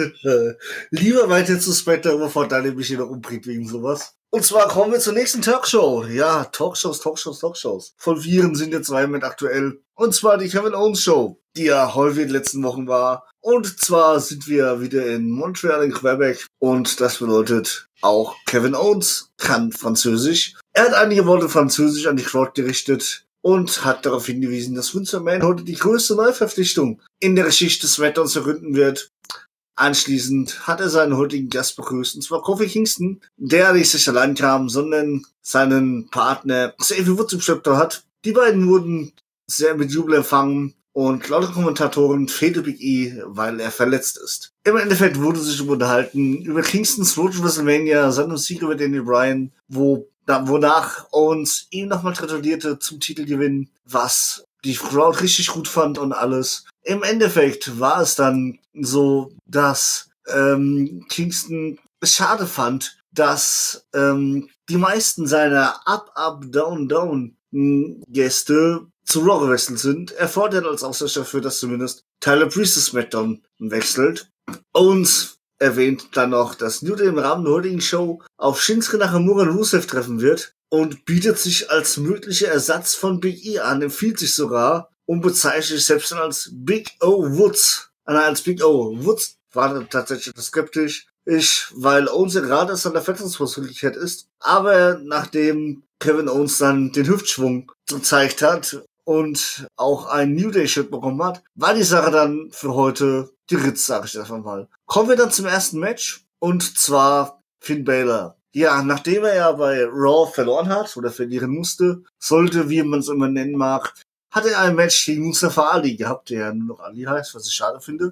lieber weiter zu SmackDown, bevor Daniel mich hier noch umbringt wegen sowas. Und zwar kommen wir zur nächsten Talkshow. Ja, Talkshows, Talkshows, Talkshows. Von vieren sind jetzt zwei mit aktuell. Und zwar die Kevin Owens Show, die ja häufig in den letzten Wochen war. Und zwar sind wir wieder in Montreal, in Quebec. Und das bedeutet, auch Kevin Owens kann Französisch. Er hat einige Worte Französisch an die Crowd gerichtet und hat darauf hingewiesen, dass Vince McMahon heute die größte Neuverpflichtung in der Geschichte des SmackDowns verkünden wird. Anschließend hat er seinen heutigen Gast begrüßt, und zwar Kofi Kingston, der nicht sich allein kam, sondern seinen Partner Xavier Woods im Schlepptau hat. Die beiden wurden sehr mit Jubel empfangen und laut Kommentatoren fehlte Big E, weil er verletzt ist. Im Endeffekt wurde sich unterhalten über Kingstons Road to WrestleMania, seinem Sieg über Daniel Bryan, wo, da, wonach Owens ihn nochmal gratulierte zum Titelgewinn, was die Crowd richtig gut fand und alles. Im Endeffekt war es dann so, dass ähm, Kingston es schade fand, dass ähm, die meisten seiner Up, Up, Down, Down Gäste zu Raw gewechselt sind. Er fordert als Ausrichter dafür, dass zumindest Tyler Breeze das SmackDown wechselt. Owens erwähnt dann noch, dass New Day im Rahmen der heutigen Show auf Shinsuke Nakamura und Rusev treffen wird und bietet sich als möglicher Ersatz von Big E an, empfiehlt sich sogar und bezeichnet sich selbst dann als Big O Woods. Nein, als Big O Woods war tatsächlich skeptisch, ich, weil Owens ja gerade erst an der Verletzungsmöglichkeit ist, aber nachdem Kevin Owens dann den Hüftschwung gezeigt hat und auch ein New Day-Shirt bekommen hat, war die Sache dann für heute die Ritz, sag ich einfach mal. Kommen wir dann zum ersten Match, und zwar Finn Balor. Ja, nachdem er ja bei Raw verloren hat oder verlieren musste, sollte, wie man es immer nennen mag, hat er ein Match gegen Mustafa Ali gehabt, der ja nur noch Ali heißt, was ich schade finde.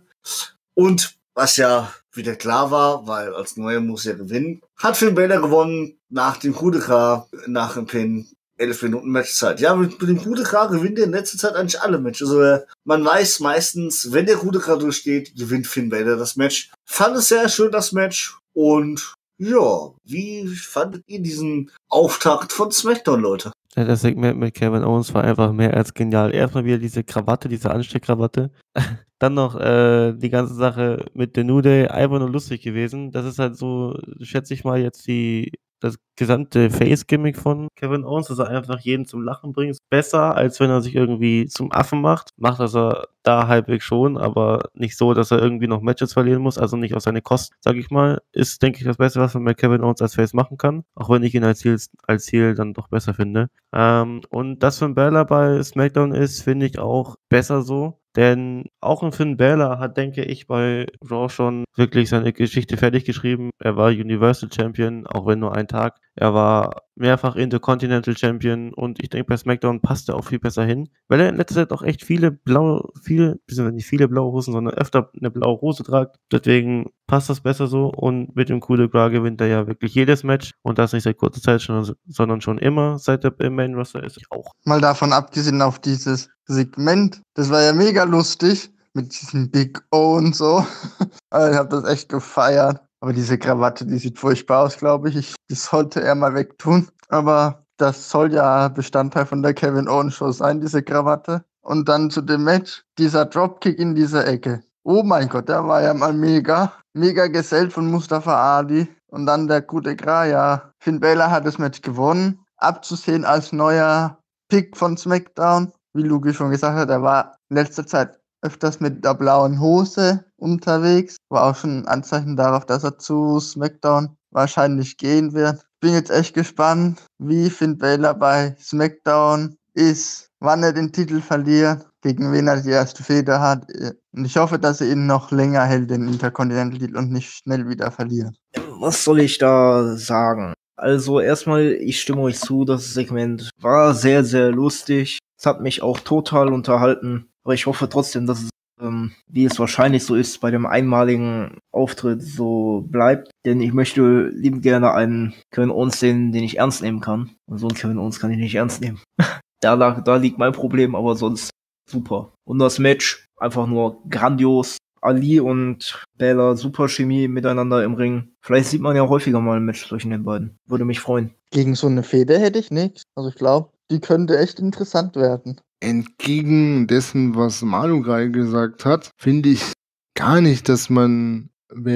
Und was ja wieder klar war, weil als Neuer muss er gewinnen, hat Finn Balor gewonnen nach dem Coup de Gras, nach dem Pin, elf Minuten Matchzeit. Ja, mit, mit dem Coup de Gras gewinnt er in letzter Zeit eigentlich alle Matches. Also man weiß meistens, wenn der Coup de Gras durchgeht, gewinnt Finn Balor das Match. Fand es sehr schön, das Match. Und ja, wie fandet ihr diesen Auftakt von SmackDown, Leute? Ja, das Segment mit Kevin Owens war einfach mehr als genial. Erstmal wieder diese Krawatte, diese Ansteckkrawatte. Dann noch äh, die ganze Sache mit The New Day, einfach nur lustig gewesen. Das ist halt so, schätze ich mal, jetzt die das gesamte Face-Gimmick von Kevin Owens, dass er einfach jeden zum Lachen bringt, ist besser, als wenn er sich irgendwie zum Affen macht. Macht das er da halbwegs schon, aber nicht so, dass er irgendwie noch Matches verlieren muss, also nicht auf seine Kosten, sag ich mal. Ist, denke ich, das Beste, was man mit Kevin Owens als Face machen kann, auch wenn ich ihn als Heel, als Heel dann doch besser finde. Ähm, und das von Balor bei SmackDown ist, finde ich auch besser so. Denn auch ein Finn Balor hat, denke ich, bei Raw schon wirklich seine Geschichte fertig geschrieben. Er war Universal Champion, auch wenn nur ein Tag. Er war mehrfach Intercontinental Champion und ich denke, bei SmackDown passt er auch viel besser hin, weil er in letzter Zeit auch echt viele blaue, viele, beziehungsweise nicht viele blaue Hosen, sondern öfter eine blaue Hose tragt. Deswegen passt das besser so, und mit dem Coup de Gras gewinnt er ja wirklich jedes Match, und das nicht seit kurzer Zeit schon, sondern schon immer, seit er im Main Roster ist, auch. Mal davon abgesehen auf dieses Segment, das war ja mega lustig mit diesem Big O und so. Also ich habe das echt gefeiert. Aber diese Krawatte, die sieht furchtbar aus, glaube ich. ich. Das sollte er mal wegtun. Aber das soll ja Bestandteil von der Kevin Owens Show sein, diese Krawatte. Und dann zu dem Match, dieser Dropkick in dieser Ecke. Oh mein Gott, der war ja mal mega. Mega gesellt von Mustafa Ali. Und dann der Coup de Gras, ja. Finn Balor hat das Match gewonnen. Abzusehen als neuer Pick von SmackDown. Wie Luki schon gesagt hat, er war in letzter Zeit öfters mit der blauen Hose unterwegs. War auch schon ein Anzeichen darauf, dass er zu SmackDown wahrscheinlich gehen wird. Bin jetzt echt gespannt, wie Finn Balor bei SmackDown ist, wann er den Titel verliert, gegen wen er die erste Fehde hat. Und ich hoffe, dass er ihn noch länger hält, den Intercontinental-Titel, und nicht schnell wieder verliert. Was soll ich da sagen? Also erstmal, ich stimme euch zu, das Segment war sehr, sehr lustig. Es hat mich auch total unterhalten. Aber ich hoffe trotzdem, dass es, ähm, wie es wahrscheinlich so ist, bei dem einmaligen Auftritt so bleibt. Denn ich möchte liebend gerne einen Kevin Owens sehen, den ich ernst nehmen kann. Und so einen Kevin Owens kann ich nicht ernst nehmen. da, lag, da liegt mein Problem, aber sonst super. Und das Match, einfach nur grandios. Ali und Balor, super Chemie miteinander im Ring. Vielleicht sieht man ja häufiger mal ein Match zwischen den beiden. Würde mich freuen. Gegen so eine Fehde hätte ich nichts. Also ich glaube, die könnte echt interessant werden. Entgegen dessen, was Manu gerade gesagt hat, finde ich gar nicht, dass man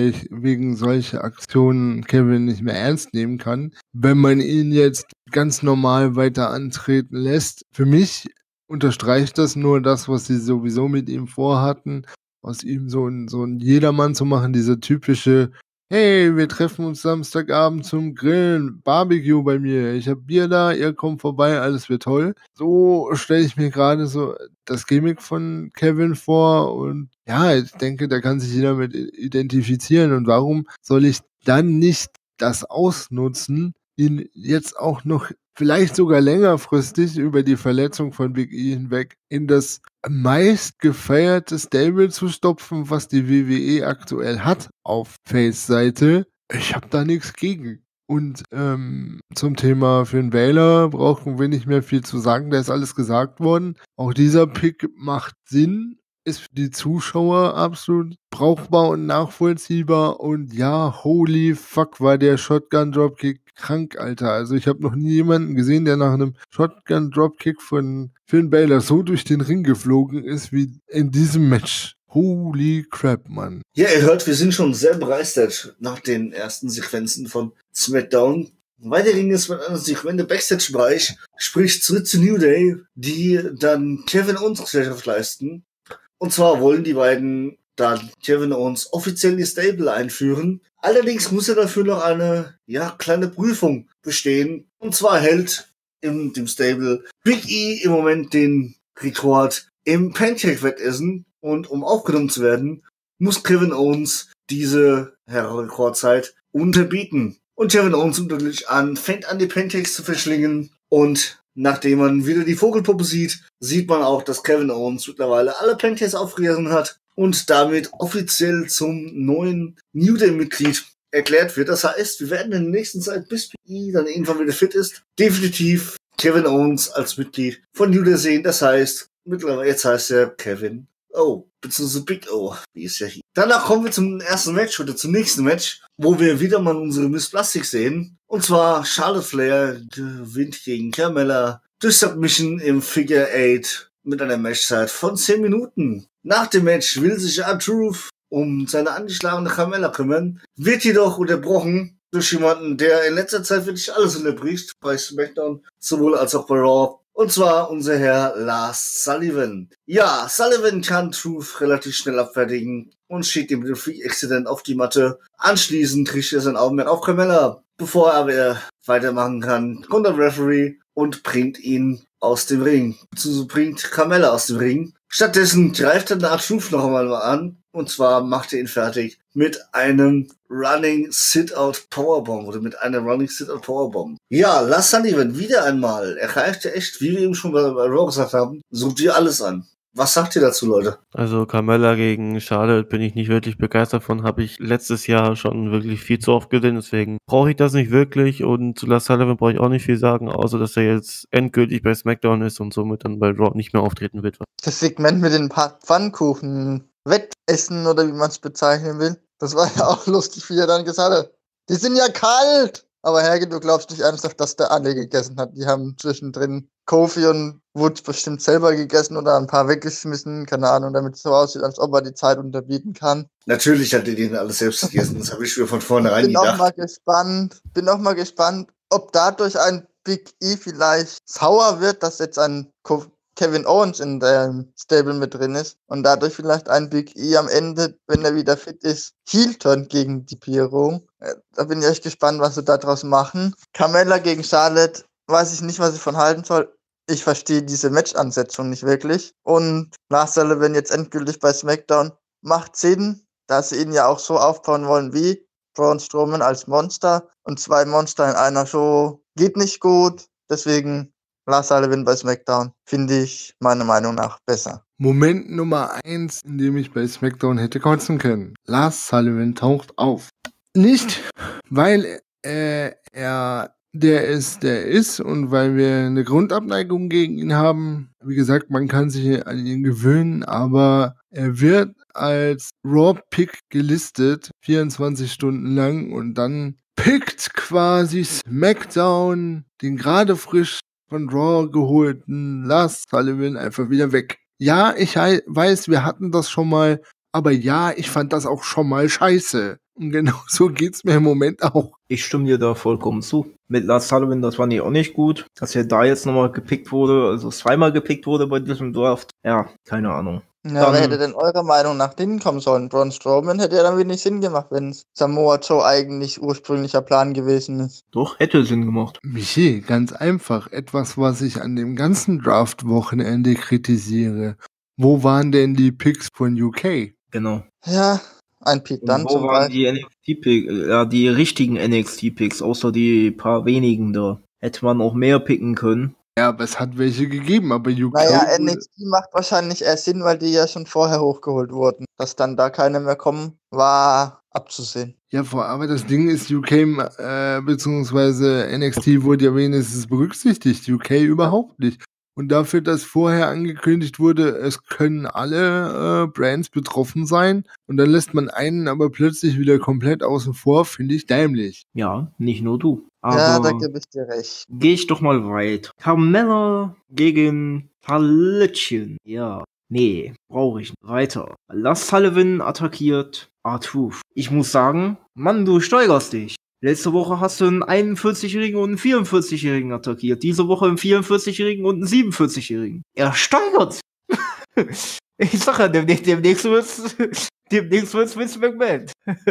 wegen solcher Aktionen Kevin nicht mehr ernst nehmen kann, wenn man ihn jetzt ganz normal weiter antreten lässt. Für mich unterstreicht das nur das, was sie sowieso mit ihm vorhatten, aus ihm so ein, so ein Jedermann zu machen, dieser typische, hey, wir treffen uns Samstagabend zum Grillen, Barbecue bei mir, ich hab Bier da, ihr kommt vorbei, alles wird toll. So stelle ich mir gerade so das Gimmick von Kevin vor, und ja, ich denke, da kann sich jeder mit identifizieren, und warum soll ich dann nicht das ausnutzen, ihn jetzt auch noch vielleicht sogar längerfristig über die Verletzung von Big E hinweg in das meist gefeierte Stable zu stopfen, was die W W E aktuell hat auf Face-Seite. Ich habe da nichts gegen. Und ähm, zum Thema Finn Balor brauchen wir nicht mehr viel zu sagen, da ist alles gesagt worden. Auch dieser Pick macht Sinn, ist für die Zuschauer absolut brauchbar und nachvollziehbar, und ja, holy fuck, war der Shotgun-Dropkick krank, Alter. Also ich habe noch nie jemanden gesehen, der nach einem Shotgun-Dropkick von Finn Balor so durch den Ring geflogen ist wie in diesem Match. Holy crap, Mann. Ja, ihr hört, wir sind schon sehr begeistert nach den ersten Sequenzen von SmackDown. Weiter ging es mit einer Sequenz im Backstage-Bereich, sprich zurück zu New Day, die dann Kevin Owens Gesellschaft leisten. Und zwar wollen die beiden dann Kevin Owens offiziell in die Stable einführen. Allerdings muss er dafür noch eine, ja, kleine Prüfung bestehen. Und zwar hält in dem Stable Big E im Moment den Rekord im Pancake-Wettessen. Und um aufgenommen zu werden, muss Kevin Owens diese Rekordzeit unterbieten. Und Kevin Owens natürlich an, fängt an, die Pancakes zu verschlingen. Und nachdem man wieder die Vogelpuppe sieht, sieht man auch, dass Kevin Owens mittlerweile alle Pancakes aufgegessen hat und damit offiziell zum neuen New Day-Mitglied erklärt wird. Das heißt, wir werden in der nächsten Zeit, bis Big E dann irgendwann wieder fit ist, definitiv Kevin Owens als Mitglied von New Day sehen. Das heißt, mittlerweile jetzt heißt er Kevin O, beziehungsweise Big O, wie es ja hier. Danach kommen wir zum ersten Match oder zum nächsten Match, wo wir wieder mal unsere Miss Plastik sehen. Und zwar Charlotte Flair gewinnt gegen Carmella durch Submission im Figure Eight mit einer Matchzeit von zehn Minuten. Nach dem Match will sich R-Truth um seine angeschlagene Carmella kümmern, wird jedoch unterbrochen durch jemanden, der in letzter Zeit wirklich alles unterbricht, bei SmackDown sowohl als auch bei Raw. Und zwar unser Herr Lars Sullivan. Ja, Sullivan kann Truth relativ schnell abfertigen und schickt ihm mit dem Freak Accident auf die Matte. Anschließend richtet er sein Augenmerk auf Carmella, bevor er aber weitermachen kann, kommt der Referee und bringt ihn aus dem Ring. So bringt Carmella aus dem Ring. Stattdessen greift er nach Truth noch einmal an. Und zwar macht er ihn fertig mit einem Running Sit-Out Powerbomb oder mit einer Running Sit-Out Powerbomb. Ja, Lars Sullivan wieder einmal. Er greift ja echt, wie wir eben schon bei Raw gesagt haben, sucht dir alles an. Was sagt ihr dazu, Leute? Also Carmella gegen Charlotte bin ich nicht wirklich begeistert von, habe ich letztes Jahr schon wirklich viel zu oft gesehen, deswegen brauche ich das nicht wirklich und zu Lars Sullivan brauche ich auch nicht viel sagen, außer dass er jetzt endgültig bei SmackDown ist und somit dann bei Raw nicht mehr auftreten wird. Das Segment mit den paar Pfannkuchen, Wettessen oder wie man es bezeichnen will, das war ja auch lustig, wie er dann gesagt hat, die sind ja kalt! Aber Herge, du glaubst nicht ernsthaft, dass der alle gegessen hat. Die haben zwischendrin Kofi und Woods bestimmt selber gegessen oder ein paar weggeschmissen, keine Ahnung, damit es so aussieht, als ob er die Zeit unterbieten kann. Natürlich hat er den alles selbst gegessen, das habe ich mir von vornherein Bin gedacht. auch mal gespannt, bin auch mal gespannt, ob dadurch ein Big E vielleicht sauer wird, dass jetzt ein Co- Kevin Owens in dem Stable mit drin ist und dadurch vielleicht ein Big E am Ende, wenn er wieder fit ist, Heel-Turn gegen die Pierrot. Da bin ich echt gespannt, was sie daraus machen. Carmella gegen Charlotte, weiß ich nicht, was ich von halten soll. Ich verstehe diese Match-Ansetzung nicht wirklich. Und Lars Sullivan jetzt endgültig bei SmackDown macht Sinn, da sie ihn ja auch so aufbauen wollen wie Braun Strowman als Monster. Und zwei Monster in einer Show geht nicht gut. Deswegen Lars Sullivan bei SmackDown finde ich meiner Meinung nach besser. Moment Nummer eins, in dem ich bei SmackDown hätte kotzen können. Lars Sullivan taucht auf. Nicht, weil äh, er der ist, der ist und weil wir eine Grundabneigung gegen ihn haben. Wie gesagt, man kann sich an ihn gewöhnen, aber er wird als Raw-Pick gelistet, vierundzwanzig Stunden lang, und dann pickt quasi SmackDown den gerade frisch von Raw geholten Lars Sullivan einfach wieder weg. Ja, ich hei- weiß, wir hatten das schon mal, aber ja, ich fand das auch schon mal scheiße. Und genau so geht's mir im Moment auch. Ich stimme dir da vollkommen zu. Mit Lars Sullivan, das fand ich auch nicht gut. Dass er da jetzt nochmal gepickt wurde, also zweimal gepickt wurde bei diesem Draft. Ja, keine Ahnung. Ja, Dann- wer hätte denn eurer Meinung nach hinkommen sollen? Braun Strowman hätte ja dann wenig Sinn gemacht, wenn Samoa Joe eigentlich ursprünglicher Plan gewesen ist. Doch, hätte Sinn gemacht. Michi, ganz einfach. Etwas, was ich an dem ganzen Draft-Wochenende kritisiere. Wo waren denn die Picks von U K? Genau. Ja, ein Pete Und Dunne wo zum waren Beispiel. die N X T-Picks, ja, die richtigen N X T-Picks, außer die paar wenigen da. Hätte man auch mehr picken können. Ja, aber es hat welche gegeben, aber U K... Naja, wurde- N X T macht wahrscheinlich eher Sinn, weil die ja schon vorher hochgeholt wurden. Dass dann da keine mehr kommen, war abzusehen. Ja, vor- aber das Ding ist, U K äh, beziehungsweise N X T wurde ja wenigstens berücksichtigt, U K überhaupt nicht. Und dafür, dass vorher angekündigt wurde, es können alle äh, Brands betroffen sein und dann lässt man einen aber plötzlich wieder komplett außen vor, finde ich dämlich. Ja, nicht nur du. Ja, da Aber gebe ich dir recht. gehe ich doch mal weit. Carmella gegen Paletchen. Ja. Nee, brauche ich nicht. Weiter. Lars Sullivan attackiert R-Truth. Ich muss sagen, Mann, du steigerst dich. Letzte Woche hast du einen einundvierzigjährigen und einen vierundvierzigjährigen attackiert. Diese Woche einen vierundvierzig-jährigen und einen siebenundvierzig-jährigen. Er steigert sich. Ich sag ja, demnächst, demnächst wird's, demnächst wird's Vince McMahon.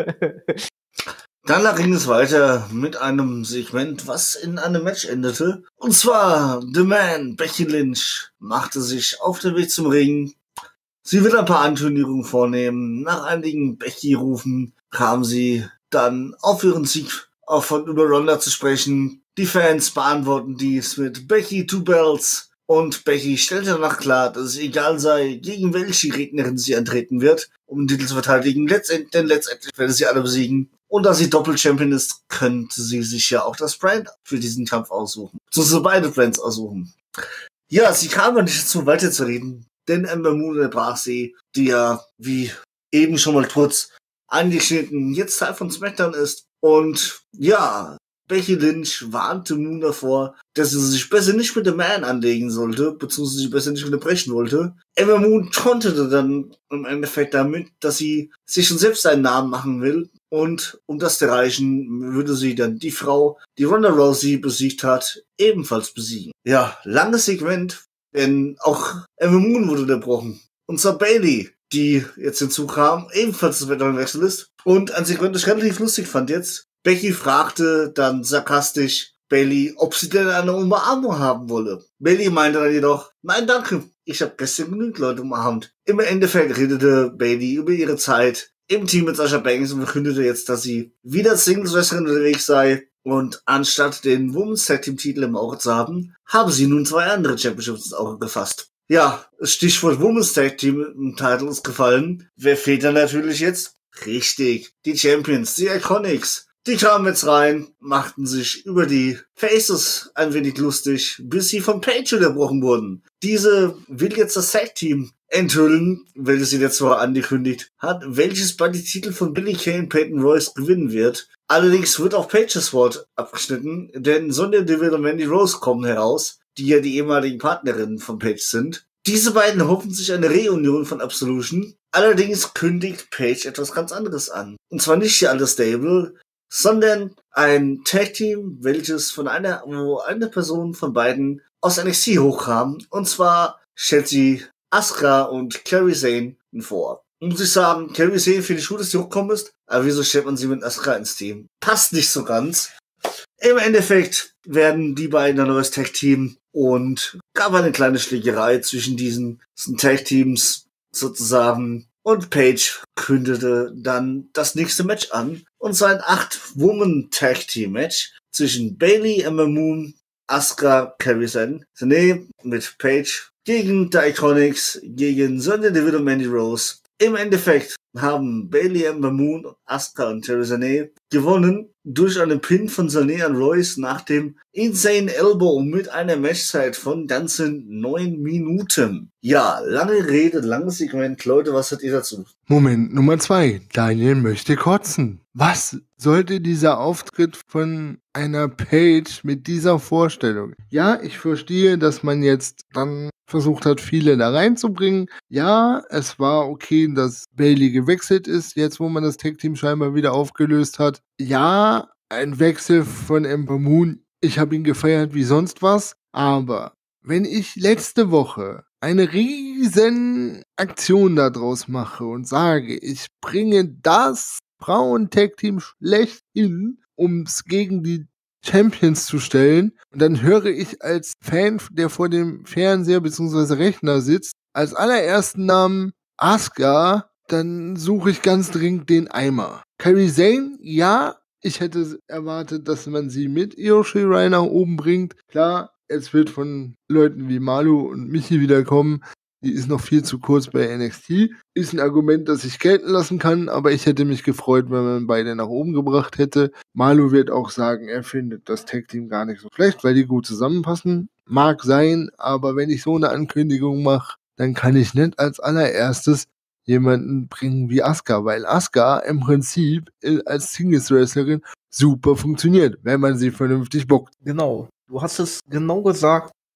Dann ging es weiter mit einem Segment, was in einem Match endete. Und zwar The Man, Becky Lynch, machte sich auf den Weg zum Ring. Sie will ein paar Ankündigungen vornehmen. Nach einigen Becky-Rufen kam sie dann auf ihren Sieg auch von über Ronda zu sprechen. Die Fans beantworten dies mit Becky Two Belts. Und Becky stellte danach klar, dass es egal sei, gegen welche Gegnerin sie antreten wird, um den Titel zu verteidigen. Letztendlich, denn letztendlich werde sie alle besiegen. Und da sie Doppel-Champion ist, könnte sie sich ja auch das Brand für diesen Kampf aussuchen. So sie beide Brands aussuchen. Ja, sie kam aber nicht dazu weiterzureden, denn Ember Moon unterbrach sie, die ja, wie eben schon mal kurz angeschnitten, jetzt Teil von SmackDown ist. Und ja, Becky Lynch warnte Moon davor, dass sie sich besser nicht mit dem Man anlegen sollte, beziehungsweise sich besser nicht mit ihm brechen wollte. Ember Moon tauntete dann im Endeffekt damit, dass sie sich schon selbst einen Namen machen will. Und um das zu erreichen, würde sie dann die Frau, die Ronda Rousey besiegt hat, ebenfalls besiegen. Ja, langes Segment, denn auch Ember Moon wurde unterbrochen. Und zwar Bayley, die jetzt hinzukam, ebenfalls das Wechsel ist. Und ein Segment, das ich relativ lustig fand jetzt. Becky fragte dann sarkastisch Bayley, ob sie denn eine Umarmung haben wolle. Bayley meinte dann jedoch, nein danke, ich habe gestern genügend Leute umarmt. Im Endeffekt redete Bayley über ihre Zeit im Team mit Sasha Banks und verkündete jetzt, dass sie wieder Singles-Wrestlerin unterwegs sei. Und anstatt den Women's Tag Team Titel im Auge zu haben, habe sie nun zwei andere Championships ins Auge gefasst. Ja, das Stichwort Women's Tag Team im Titel ist gefallen. Wer fehlt da natürlich jetzt? Richtig, die Champions, die Iconics. Die kamen jetzt rein, machten sich über die Faces ein wenig lustig, bis sie vom Page unterbrochen wurden. Diese will jetzt das Tag Team enthüllen, welches sie letzte Woche angekündigt hat, welches bei die Titel von Billie Kay und Peyton Royce gewinnen wird. Allerdings wird auch Pages Wort abgeschnitten, denn Sonya Deville und Mandy Rose kommen heraus, die ja die ehemaligen Partnerinnen von Page sind. Diese beiden hoffen sich eine Reunion von Absolution. Allerdings kündigt Page etwas ganz anderes an. Und zwar nicht die alte Stable, sondern ein Tag-Team, welches von einer, wo eine Person von beiden aus N X T hochkam. Und zwar stellt sie Asuka und Kairi Sane vor. Und muss ich sagen, Kairi Sane finde ich gut, dass sie hochgekommen ist, aber wieso stellt man sie mit Asuka ins Team? Passt nicht so ganz. Im Endeffekt werden die beiden ein neues Tag-Team und gab eine kleine Schlägerei zwischen diesen, diesen Tag-Teams sozusagen. Und Page kündete dann das nächste Match an, und zwar ein acht-Woman-Tag-Team-Match zwischen Bayley, Ember Moon, Asuka, Kairi Sane mit Page gegen die Iconics, gegen Sonya Deville und Mandy Rose. Im Endeffekt haben Bayley, Ember Moon, Asuka und Kairi Sane gewonnen durch einen Pin von Sane an Royce nach dem Insane Elbow mit einer Matchzeit von ganzen neun Minuten. Ja, lange Rede, langes Segment. Leute, was hat ihr dazu? Moment Nummer zwei. Daniel möchte kotzen. Was sollte dieser Auftritt von einer Page mit dieser Vorstellung? Ja, ich verstehe, dass man jetzt dann versucht hat, viele da reinzubringen. Ja, es war okay, dass Bayley gewechselt ist, jetzt wo man das Tag-Team scheinbar wieder aufgelöst hat. Ja, ein Wechsel von Ember Moon. Ich habe ihn gefeiert wie sonst was. Aber wenn ich letzte Woche eine riesen Aktion daraus mache und sage, ich bringe das Frauen-Tag-Team schlecht hin, um es gegen die Champions zu stellen, und dann höre ich als Fan, der vor dem Fernseher bzw. Rechner sitzt, als allerersten Namen Asuka, dann suche ich ganz dringend den Eimer. Kairi Sane, ja, ich hätte erwartet, dass man sie mit Io Shirai nach oben bringt. Klar, es wird von Leuten wie Malu und Michi wiederkommen. Die ist noch viel zu kurz bei N X T. Ist ein Argument, das ich gelten lassen kann, aber ich hätte mich gefreut, wenn man beide nach oben gebracht hätte. Malu wird auch sagen, er findet das Tag-Team gar nicht so schlecht, weil die gut zusammenpassen. Mag sein, aber wenn ich so eine Ankündigung mache, dann kann ich nicht als allererstes jemanden bringen wie Asuka, weil Asuka im Prinzip als Singles-Wrestlerin super funktioniert, wenn man sie vernünftig bookt. Genau. Du hast es genau gesagt.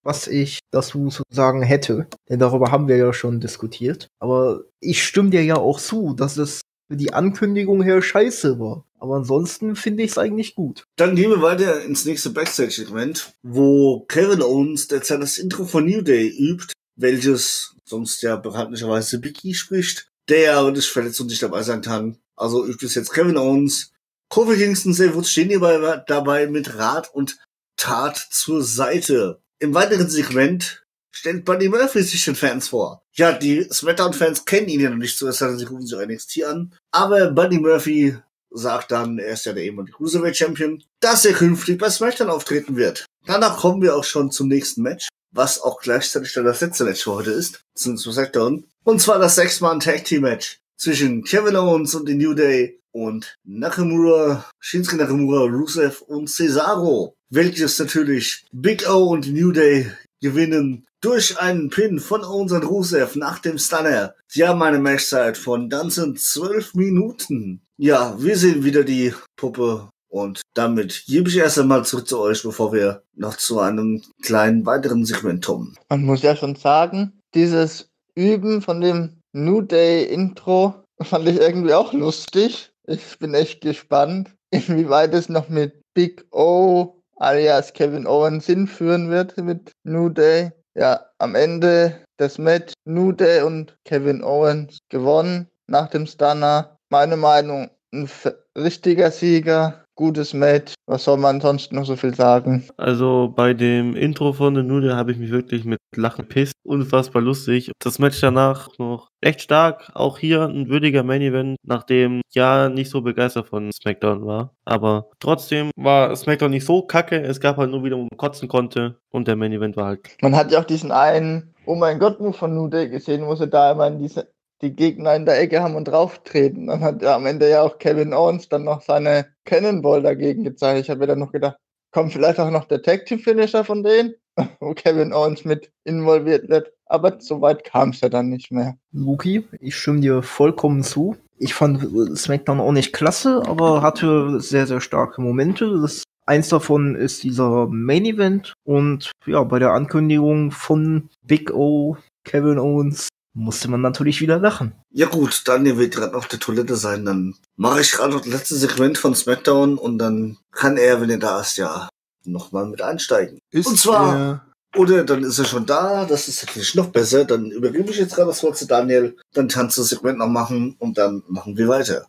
was ich dazu zu sagen hätte. Denn darüber haben wir ja schon diskutiert. Aber ich stimme dir ja auch zu, dass es für die Ankündigung her scheiße war. Aber ansonsten finde ich es eigentlich gut. Dann gehen wir weiter ins nächste Backstage-Segment, wo Kevin Owens derzeit das Intro von New Day übt, welches sonst ja bekanntlicherweise Big E spricht, der aber nicht verletzt und nicht dabei sein kann. Also übt es jetzt Kevin Owens. Kofi Kingston, Xavier Woods stehen hierbei dabei mit Rat und Tat zur Seite. Im weiteren Segment stellt Buddy Murphy sich den Fans vor. Ja, die SmackDown-Fans kennen ihn ja noch nicht, so es sei denn, sie rufen sich auch N X T an. Aber Buddy Murphy sagt dann, er ist ja der ehemalige Cruiserweight-Champion, dass er künftig bei SmackDown auftreten wird. Danach kommen wir auch schon zum nächsten Match, was auch gleichzeitig dann das letzte Match für heute ist, zum SmackDown. Und zwar das Sechs-Mann-Tag-Team-Match zwischen Kevin Owens und The New Day und Nakamura, Shinsuke Nakamura, Rusev und Cesaro, welches natürlich Big O und New Day gewinnen durch einen Pin von Owens und Rusev nach dem Stunner. Sie haben eine Matchzeit von ganzen zwölf Minuten. Ja, wir sehen wieder die Puppe und damit gebe ich erst einmal zurück zu euch, bevor wir noch zu einem kleinen weiteren Segment kommen. Man muss ja schon sagen, dieses Üben von dem New Day Intro fand ich irgendwie auch lustig. Ich bin echt gespannt, inwieweit es noch mit Big O alias Kevin Owens hinführen wird mit New Day. Ja, am Ende des Match New Day und Kevin Owens gewonnen nach dem Stunner. Meine Meinung, ein f- richtiger Sieger, gutes Match. Was soll man sonst noch so viel sagen? Also bei dem Intro von The New Day habe ich mich wirklich mit Lachen pisst. Unfassbar lustig. Das Match danach noch echt stark. Auch hier ein würdiger Main-Event, nachdem ja nicht so begeistert von SmackDown war. Aber trotzdem war SmackDown nicht so kacke. Es gab halt nur wieder, wo man kotzen konnte. Und der Main-Event war halt... Man hat ja auch diesen einen Oh mein Gott Move von New Day gesehen, wo sie da immer in diese, die Gegner in der Ecke haben und drauftreten. Dann hat ja am Ende ja auch Kevin Owens dann noch seine Cannonball dagegen gezeigt. Ich habe mir dann noch gedacht, kommt vielleicht auch noch der Tag-Team-Finisher von denen, wo Kevin Owens mit involviert wird. Aber so weit kam es ja dann nicht mehr. Luki, ich stimme dir vollkommen zu. Ich fand SmackDown auch nicht klasse, aber hatte sehr, sehr starke Momente. Das, eins davon ist dieser Main Event. Und ja, bei der Ankündigung von Big O, Kevin Owens, musste man natürlich wieder lachen. Ja gut, Daniel wird gerade auf der Toilette sein, dann mache ich gerade noch das letzte Segment von SmackDown und dann kann er, wenn er da ist, ja nochmal mit einsteigen. Ist und zwar, er- oder dann ist er schon da, das ist natürlich noch besser, dann übergebe ich jetzt gerade das Wort zu Daniel, dann kannst du das Segment noch machen und dann machen wir weiter.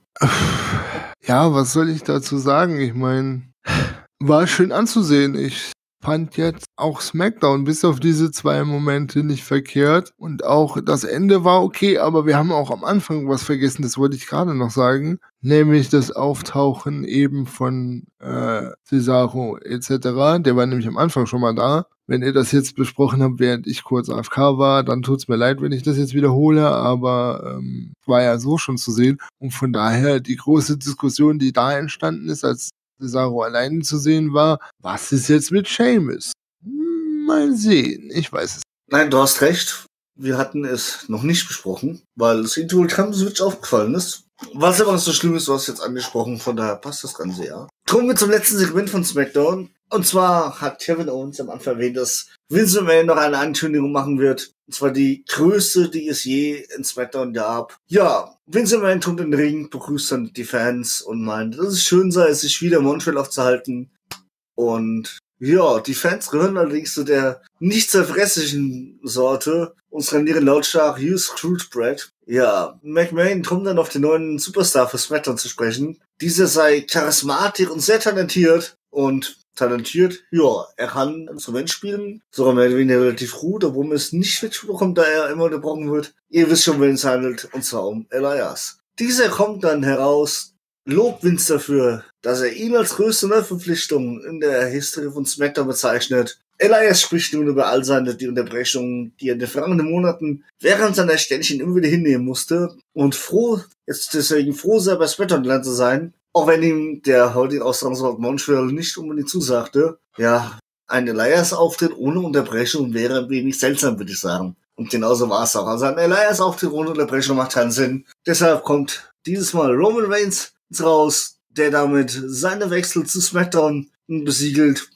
Ja, was soll ich dazu sagen? Ich meine, war schön anzusehen. Ich fand jetzt auch SmackDown bis auf diese zwei Momente nicht verkehrt. Und auch das Ende war okay, aber wir haben auch am Anfang was vergessen, das wollte ich gerade noch sagen. Nämlich das Auftauchen eben von äh, Cesaro et cetera. Der war nämlich am Anfang schon mal da. Wenn ihr das jetzt besprochen habt, während ich kurz A F K war, dann tut's mir leid, wenn ich das jetzt wiederhole, aber ähm, war ja so schon zu sehen. Und von daher die große Diskussion, die da entstanden ist, als Cesaro alleine zu sehen war, was ist jetzt mit Sheamus? Hm, Mal sehen, ich weiß es. Nein, du hast recht, wir hatten es noch nicht besprochen, weil es Intro Switch aufgefallen ist. Was aber nicht so schlimm ist, du hast jetzt angesprochen, von daher passt das Ganze, ja. Kommen wir zum letzten Segment von SmackDown. Und zwar hat Kevin Owens am Anfang erwähnt, dass Vince McMahon noch eine Ankündigung machen wird. Und zwar die größte, die es je in SmackDown gab. Ja, Vince McMahon kommt in den Ring, begrüßt dann die Fans und meint, dass es schön sei, sich wieder in Montreal aufzuhalten. Und ja, die Fans gehören allerdings zu der nicht zerfresslichen Sorte und skandierenden lautstark You Screwed Bread. Ja, McMahon kommt dann auf den neuen Superstar für SmackDown zu sprechen. Dieser sei charismatisch und sehr talentiert und talentiert, ja, er kann Instrument spielen, sogar mehr oder weniger relativ gut, obwohl man es nicht mitbekommt, da er immer unterbrochen wird. Ihr wisst schon, wen es handelt, und zwar um Elias. Dieser kommt dann heraus, lobt Vince dafür, dass er ihn als größte Neuverpflichtung in der Historie von SmackDown bezeichnet. Elias spricht nun über all seine die Unterbrechungen, die er in den vergangenen Monaten während seiner Ständchen immer wieder hinnehmen musste und froh, jetzt deswegen froh sei, bei SmackDown gelandet zu sein, auch wenn ihm der heutige Austragungsort Montreal nicht unbedingt zusagte. Ja, ein Elias-Auftritt ohne Unterbrechung wäre ein wenig seltsam, würde ich sagen. Und genauso war es auch. Also ein Elias-Auftritt ohne Unterbrechung macht keinen Sinn. Deshalb kommt dieses Mal Roman Reigns raus, der damit seine Wechsel zu SmackDown besiegelt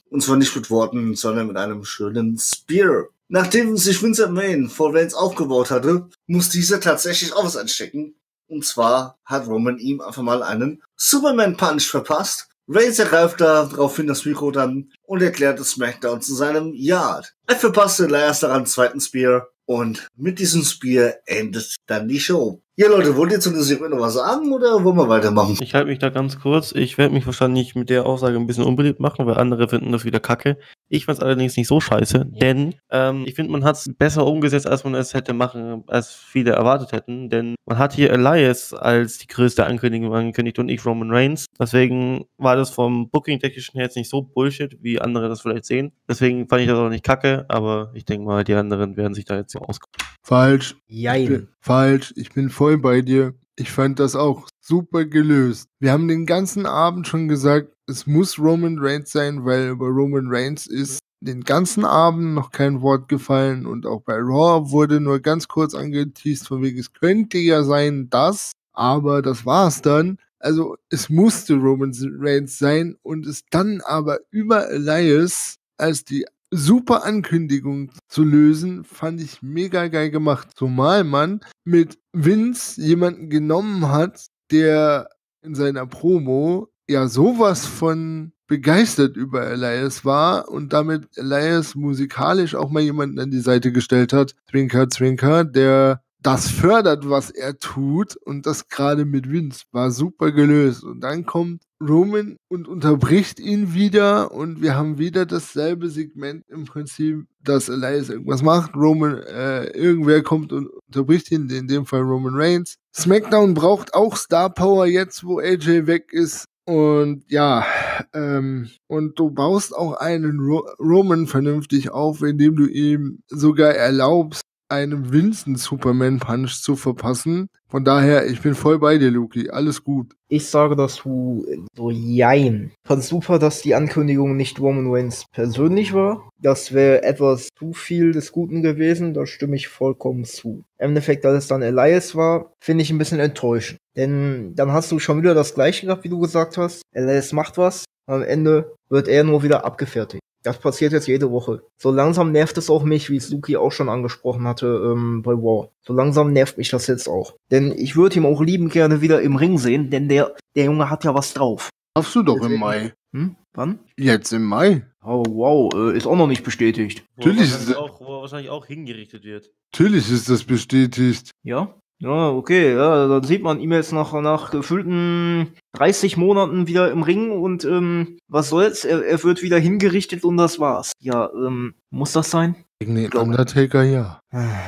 Und zwar nicht mit Worten, sondern mit einem schönen Spear. Nachdem sich Vince McMahon vor Reigns aufgebaut hatte, muss dieser tatsächlich auch was einstecken. Und zwar hat Roman ihm einfach mal einen Superman-Punch verpasst. Reigns ergreift daraufhin das Mikro dann und erklärte SmackDown zu seinem Yard. Er verpasste Elias daran zweiten Spear und mit diesem Spear endet dann die Show. Ja Leute, wollt ihr zu der Serie noch was sagen oder wollen wir weitermachen? Ich halte mich da ganz kurz. Ich werde mich wahrscheinlich mit der Aussage ein bisschen unbeliebt machen, weil andere finden das wieder kacke. Ich fand es allerdings nicht so scheiße, denn ähm, ich finde, man hat es besser umgesetzt, als man es hätte machen, als viele erwartet hätten. Denn man hat hier Elias als die größte Ankündigung angekündigt und nicht Roman Reigns. Deswegen war das vom Booking-technischen her jetzt nicht so Bullshit, wie andere das vielleicht sehen. Deswegen fand ich das auch nicht kacke, aber ich denke mal, die anderen werden sich da jetzt so auskommen. Falsch. Jein. Ich bin, falsch. Ich bin voll bei dir. Ich fand das auch super gelöst. Wir haben den ganzen Abend schon gesagt, es muss Roman Reigns sein, weil über Roman Reigns ist den ganzen Abend noch kein Wort gefallen und auch bei Raw wurde nur ganz kurz angeteased, von wegen, es könnte ja sein, dass, aber das war's dann. Also es musste Roman Reigns sein und es dann aber über Elias als die super Ankündigung zu lösen, fand ich mega geil gemacht. Zumal man mit Vince jemanden genommen hat, der in seiner Promo ja sowas von begeistert über Elias war und damit Elias musikalisch auch mal jemanden an die Seite gestellt hat, Zwinker, Zwinker, der das fördert, was er tut und das gerade mit Vince war super gelöst. Und dann kommt Roman und unterbricht ihn wieder und wir haben wieder dasselbe Segment im Prinzip, dass Elias irgendwas macht, Roman, äh, irgendwer kommt und unterbricht ihn, in dem Fall Roman Reigns. SmackDown braucht auch Star Power jetzt, wo A J weg ist. Und ja, ähm, und du baust auch einen Ro- Roman vernünftig auf, indem du ihm sogar erlaubst, einem Vincent Superman Punch zu verpassen. Von daher, ich bin voll bei dir, Luki. Alles gut. Ich sage dazu so jein. Fand super, dass die Ankündigung nicht Roman Reigns persönlich war. Das wäre etwas zu viel des Guten gewesen, da stimme ich vollkommen zu. Im Endeffekt, dass es dann Elias war, finde ich ein bisschen enttäuschend. Denn dann hast du schon wieder das Gleiche gehabt, wie du gesagt hast. Elias macht was, am Ende wird er nur wieder abgefertigt. Das passiert jetzt jede Woche. So langsam nervt es auch mich, wie es Luki auch schon angesprochen hatte ähm, bei Raw. So langsam nervt mich das jetzt auch. Denn ich würde ihn auch liebend gerne wieder im Ring sehen, denn der, der Junge hat ja was drauf. Darfst du doch Deswegen- im Mai. Hm? Wann? Jetzt im Mai. Oh wow, äh, ist auch noch nicht bestätigt. Wo er, Natürlich wahrscheinlich ist- auch, wo er wahrscheinlich auch hingerichtet wird. Natürlich ist das bestätigt. Ja? Ja, okay, ja, dann sieht man ihn jetzt nach, nach gefühlten dreißig Monaten wieder im Ring und ähm, was soll's, er, er wird wieder hingerichtet und das war's. Ja, ähm, muss das sein? Gegen den Glaube- Undertaker, ja.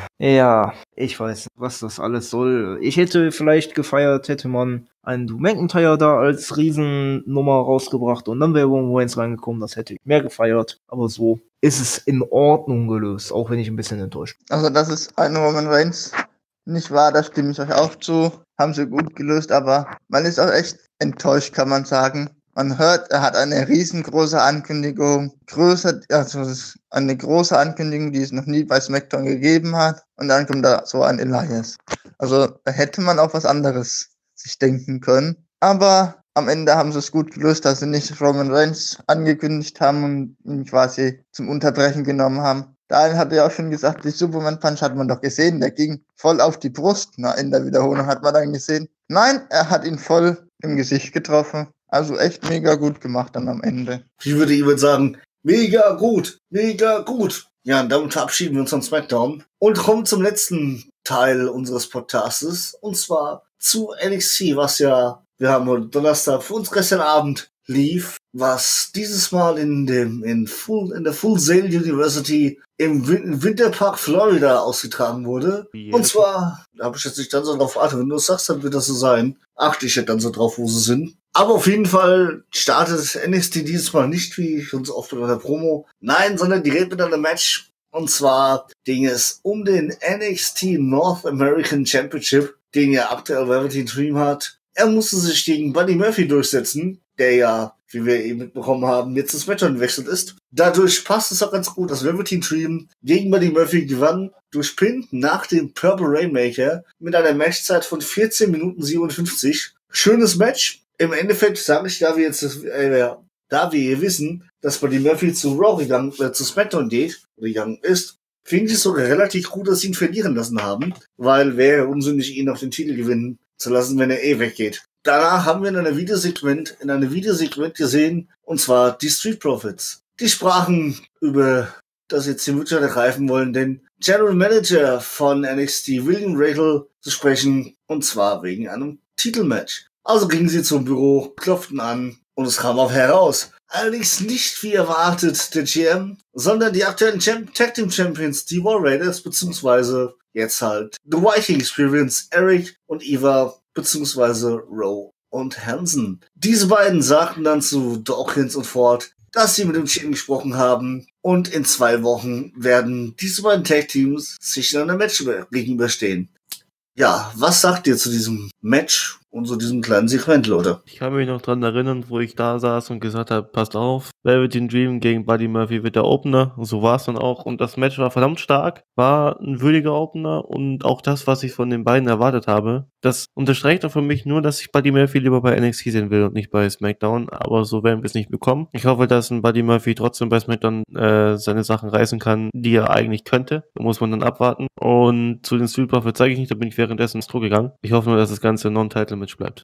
Ja, ich weiß nicht, was das alles soll. Ich hätte vielleicht gefeiert, hätte man einen Drew McIntyre da als Riesennummer rausgebracht und dann wäre Roman Reigns reingekommen, das hätte ich mehr gefeiert. Aber so ist es in Ordnung gelöst, auch wenn ich ein bisschen enttäuscht bin. Also, dass es ein Roman Reigns nicht war, da stimme ich euch auch zu. Haben sie gut gelöst, aber man ist auch echt enttäuscht, kann man sagen. Man hört, er hat eine riesengroße Ankündigung, größer, also es ist eine große Ankündigung, die es noch nie bei SmackDown gegeben hat. Und dann kommt da so ein Elias. Also da hätte man auch was anderes sich denken können. Aber am Ende haben sie es gut gelöst, dass sie nicht Roman Reigns angekündigt haben und ihn quasi zum Unterbrechen genommen haben. Daniel hatte ja auch schon gesagt, die Superman Punch hat man doch gesehen, der ging voll auf die Brust. Na, in der Wiederholung hat man dann gesehen. Nein, er hat ihn voll im Gesicht getroffen. Also echt mega gut gemacht dann am Ende. Ich würde jemand sagen, mega gut, mega gut. Ja, und damit verabschieden wir uns von SmackDown und kommen zum letzten Teil unseres Podcastes. Und zwar zu N X T, was ja, wir haben heute Donnerstag für uns gestern Abend lief, was dieses Mal in dem in Full in der Full Sail University im Win- Winterpark Florida ausgetragen wurde. Wie Und jedes- zwar, da habe ich jetzt nicht dann so drauf geachtet, wenn du es sagst, dann wird das so sein. Achte ich jetzt dann so drauf, wo sie sind. Aber auf jeden Fall startet N X T dieses Mal nicht wie schon so oft bei der Promo. Nein, sondern direkt mit einem Match. Und zwar ging es um den N X T North American Championship, den ja aktuell Velveteen Dream hat. Er musste sich gegen Buddy Murphy durchsetzen, der ja, wie wir eben mitbekommen haben, jetzt ins SmackDown gewechselt ist. Dadurch passt es auch ganz gut, dass Velveteen Dream gegen Buddy Murphy gewann, durch Pin nach dem Purple Rainmaker mit einer Matchzeit von vierzehn Minuten siebenundfünfzig. Schönes Match. Im Endeffekt sage ich, da wir jetzt äh, da wir hier wissen, dass Buddy Murphy zu Raw gegangen, äh, zu SmackDown geht, gegangen ist, finde ich es sogar relativ gut, dass sie ihn verlieren lassen haben, weil wäre unsinnig, ihn auf den Titel gewinnen zu lassen, wenn er eh weggeht. Danach haben wir in einer Videosegment, in einem Videosegment gesehen, und zwar die Street Profits. Die sprachen über, dass sie jetzt den Möglichkeit ergreifen wollen, den General Manager von N X T, William Regal, zu sprechen, und zwar wegen einem Titelmatch. Also gingen sie zum Büro, klopften an, und es kam auch heraus. Allerdings nicht wie erwartet der G M, sondern die aktuellen Champ- Tag Team Champions, die War Raiders, beziehungsweise jetzt halt The Viking Experience, Eric und Eva, beziehungsweise Rowe und Hansen. Diese beiden sagten dann zu Dawkins und Ford, dass sie mit dem G M gesprochen haben, und in zwei Wochen werden diese beiden Tag Teams sich in einem Match gegenüberstehen. Ja, was sagt ihr zu diesem Match und zu diesem kleinen Segment, Leute? Ich kann mich noch dran erinnern, wo ich da saß und gesagt habe, passt auf, Velveteen Dream gegen Buddy Murphy wird der Opener. Und so war es dann auch. Und das Match war verdammt stark, war ein würdiger Opener und auch das, was ich von den beiden erwartet habe. Das unterstreicht auch für mich nur, dass ich Buddy Murphy lieber bei N X T sehen will und nicht bei SmackDown. Aber so werden wir es nicht bekommen. Ich hoffe, dass ein Buddy Murphy trotzdem bei SmackDown äh, seine Sachen reißen kann, die er eigentlich könnte. Da muss man dann abwarten. Und zu den Street Profits zeige ich nicht, da bin ich währenddessen ins Tor gegangen. Ich hoffe nur, dass das Ganze Non-Title-Match bleibt.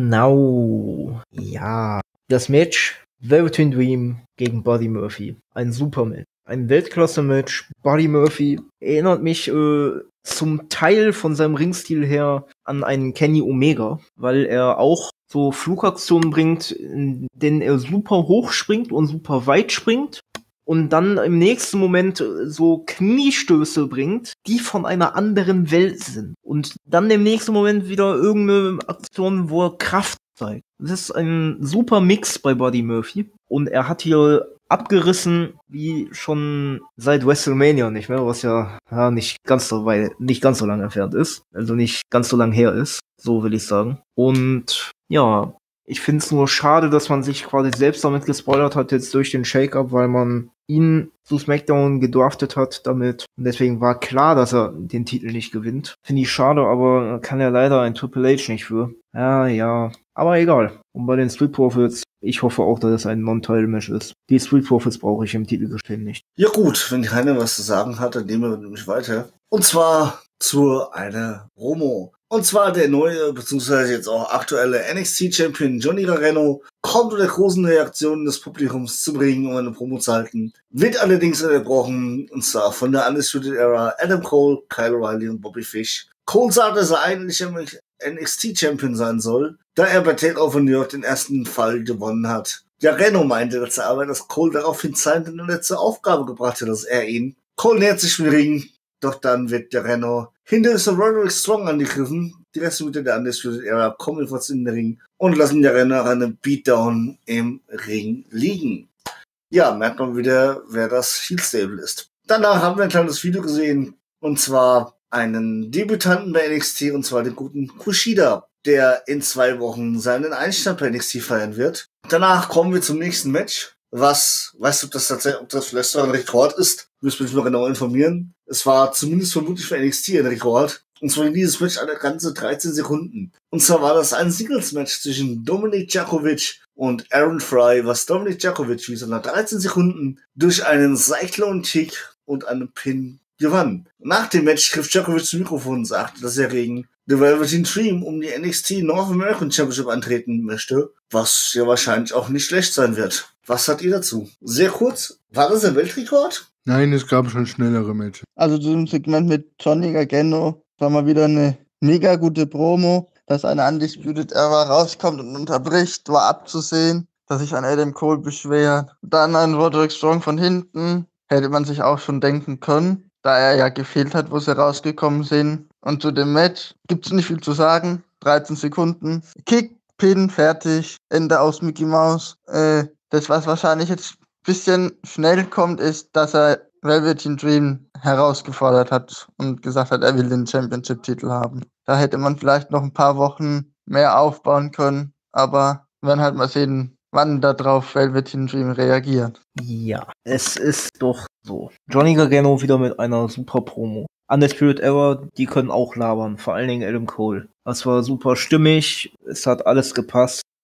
Genau. Ja. Das Match Velveteen Dream gegen Buddy Murphy. Ein super Match. Ein Weltklasse-Match. Buddy Murphy erinnert mich äh, zum Teil von seinem Ringstil her an einen Kenny Omega, weil er auch so Flugaktionen bringt, in denen er super hoch springt und super weit springt. Und dann im nächsten Moment so Kniestöße bringt, die von einer anderen Welt sind. Und dann im nächsten Moment wieder irgendeine Aktion, wo er Kraft zeigt. Das ist ein super Mix bei Buddy Murphy. Und er hat hier abgerissen, wie schon seit WrestleMania nicht mehr, was ja, ja nicht ganz so weit, nicht ganz so lange entfernt ist. Also nicht ganz so lang her ist. So will ich sagen. Und ja, ich finde es nur schade, dass man sich quasi selbst damit gespoilert hat, jetzt durch den Shake-Up, weil man ihn zu SmackDown gedraftet hat damit. Und deswegen war klar, dass er den Titel nicht gewinnt. Finde ich schade, aber kann ja leider ein Triple H nicht für. Ja, ja. Aber egal. Und bei den Street Profits, ich hoffe auch, dass es ein Non-Title-Match ist. Die Street Profits brauche ich im Titelgeschehen nicht. Ja gut, wenn keiner was zu sagen hat, dann nehmen wir nämlich weiter. Und zwar zu einer Promo. Und zwar der neue, beziehungsweise jetzt auch aktuelle N X T-Champion Johnny Gargano kommt unter großen Reaktionen des Publikums zu bringen, um eine Promo zu halten. Wird allerdings unterbrochen, und zwar von der Undisputed Era Adam Cole, Kyle O'Reilly und Bobby Fish. Cole sagt, dass er eigentlich N X T-Champion sein soll, da er bei Takeover New York den ersten Fall gewonnen hat. Gargano meinte dazu aber, dass Cole daraufhin seine letzte Aufgabe gebracht hat, dass er ihn. Cole nähert sich dem Ring, doch dann wird Gargano hinter ist Roderick Strong angegriffen. Die Restmitglieder der Undisputed Era kommen ebenfalls in den Ring und lassen Gargano nach einem Beatdown im Ring liegen. Ja, merkt man wieder, wer das Heel Stable ist. Danach haben wir ein kleines Video gesehen, und zwar einen Debütanten bei N X T, und zwar den guten Kushida, der in zwei Wochen seinen Einstand bei N X T feiern wird. Danach kommen wir zum nächsten Match. Was, weißt du, ob das tatsächlich, ob das vielleicht so ein Rekord ist? Müssen wir mich noch genau informieren. Es war zumindest vermutlich für N X T ein Rekord. Und zwar in dieses Match eine ganze dreizehn Sekunden. Und zwar war das ein Singles-Match zwischen Dominik Djakovic und Aaron Fry, was Dominik Djakovic wie so nach dreizehn Sekunden durch einen Cyclone-Kick und einen Pin gewann. Nach dem Match griff Djakovic zum Mikrofon und sagte, dass er gegen The Velveteen Dream um die N X T North American Championship antreten möchte, was ja wahrscheinlich auch nicht schlecht sein wird. Was hat ihr dazu? Sehr kurz, war das ein Weltrekord? Nein, es gab schon schnellere Matches. Also zu dem Segment mit Johnny Gargano war mal wieder eine mega gute Promo, dass eine Undisputed Era rauskommt und unterbricht, war abzusehen, dass sich ein Adam Cole beschwert. Dann ein Roderick Strong von hinten, hätte man sich auch schon denken können, da er ja gefehlt hat, wo sie rausgekommen sind. Und zu dem Match gibt's nicht viel zu sagen, dreizehn Sekunden, Kick, Pin, fertig, Ende aus Mickey Mouse. Äh, das, was wahrscheinlich jetzt ein bisschen schnell kommt, ist, dass er Velveteen Dream herausgefordert hat und gesagt hat, er will den Championship-Titel haben. Da hätte man vielleicht noch ein paar Wochen mehr aufbauen können, aber wir werden halt mal sehen, wann darauf Velveteen Dream reagiert. Ja, es ist doch so. Johnny Gargano wieder mit einer super Promo. Undisputed Era, die können auch labern, vor allen Dingen Adam Cole. Das war super stimmig, es hat alles gepasst.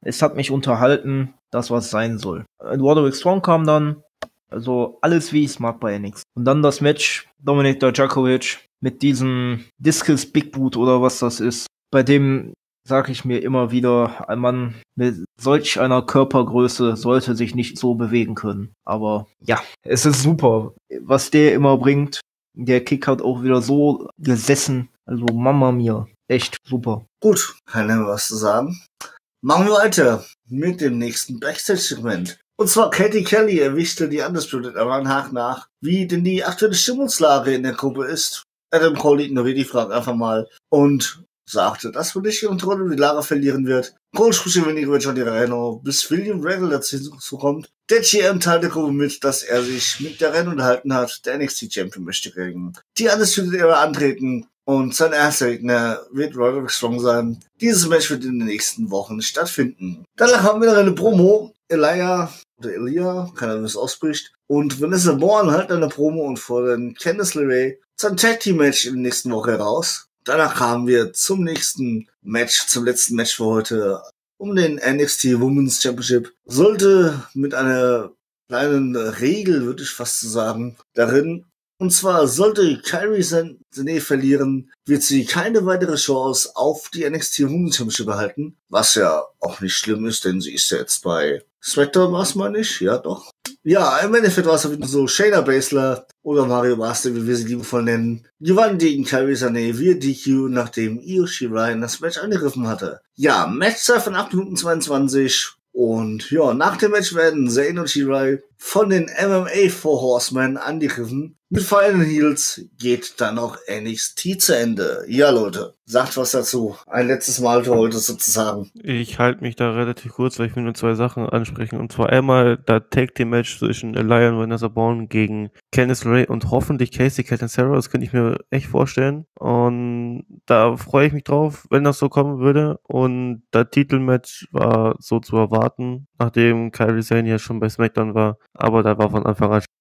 es hat mich unterhalten, das was sein soll. Roderick Strong kam dann, also alles wie ich es mag bei N X T. Und dann das Match, Dominik Dijakovic mit diesem Discus Big Boot oder was das ist, bei dem sage ich mir immer wieder, ein Mann mit solch einer Körpergröße sollte sich nicht so bewegen können. Aber ja, es ist super, was der immer bringt. Der Kick hat auch wieder so gesessen. Also Mama mia, echt super. Gut, keiner mehr was zu sagen. Machen wir weiter mit dem nächsten Backstage-Segment. Und zwar Katie Kelly erwischte die Undisputed Era nach nach, wie denn die aktuelle Stimmungslage in der Gruppe ist. Adam Cole ignoriert die Frage einfach mal und sagte, dass wir nicht die Kontrolle über die Lage verlieren wird. Cole spricht weniger über Johnny Reno, bis William Regal dazu kommt. Der G M teilt der Gruppe mit, dass er sich mit der Rennen unterhalten hat. Der N X T Champion möchte gegen die Undisputed Era antreten und sein erster Gegner wird Roderick Strong sein. Dieses Match wird in den nächsten Wochen stattfinden. Danach haben wir noch eine Promo. Elia oder Elia, keine Ahnung, wie es ausspricht. Und Vanessa Bourne halt eine Promo und fordern Candice LeRae sein Tag Team Match in der nächsten Woche heraus. Danach kamen wir zum nächsten Match, zum letzten Match für heute, um den N X T Women's Championship. Sollte mit einer kleinen Regel, würde ich fast so sagen, darin. Und zwar sollte Kairi Sane verlieren, wird sie keine weitere Chance auf die N X T Women's Championship behalten. Was ja auch nicht schlimm ist, denn sie ist ja jetzt bei SmackDown, war es mal nicht? Ja, doch. Ja, im Endeffekt war es so Shayna Baszler oder Mario Master, wie wir sie liebevoll nennen, gewann gegen Kairi Sane via D Q, nachdem Io Shirai das Match angegriffen hatte. Ja, Matchzeit von acht Minuten zweiundzwanzig. Und ja, nach dem Match werden Zayn und Shirai von den M M A Four Horsemen angegriffen. Mit Fire Heels geht dann auch N X T zu Ende. Ja, Leute, sagt was dazu. Ein letztes Mal für heute sozusagen. Ich halte mich da relativ kurz, weil ich will nur zwei Sachen ansprechen. Und zwar einmal das Tag-Team-Match zwischen Elia und Vanessa Bourne gegen Candice LeRae und hoffentlich Casey Catanzaro. Das könnte ich mir echt vorstellen. Und da freue ich mich drauf, wenn das so kommen würde. Und das Titelmatch war so zu erwarten, nachdem Kairi Sane ja schon bei SmackDown war. Aber da war von Anfang an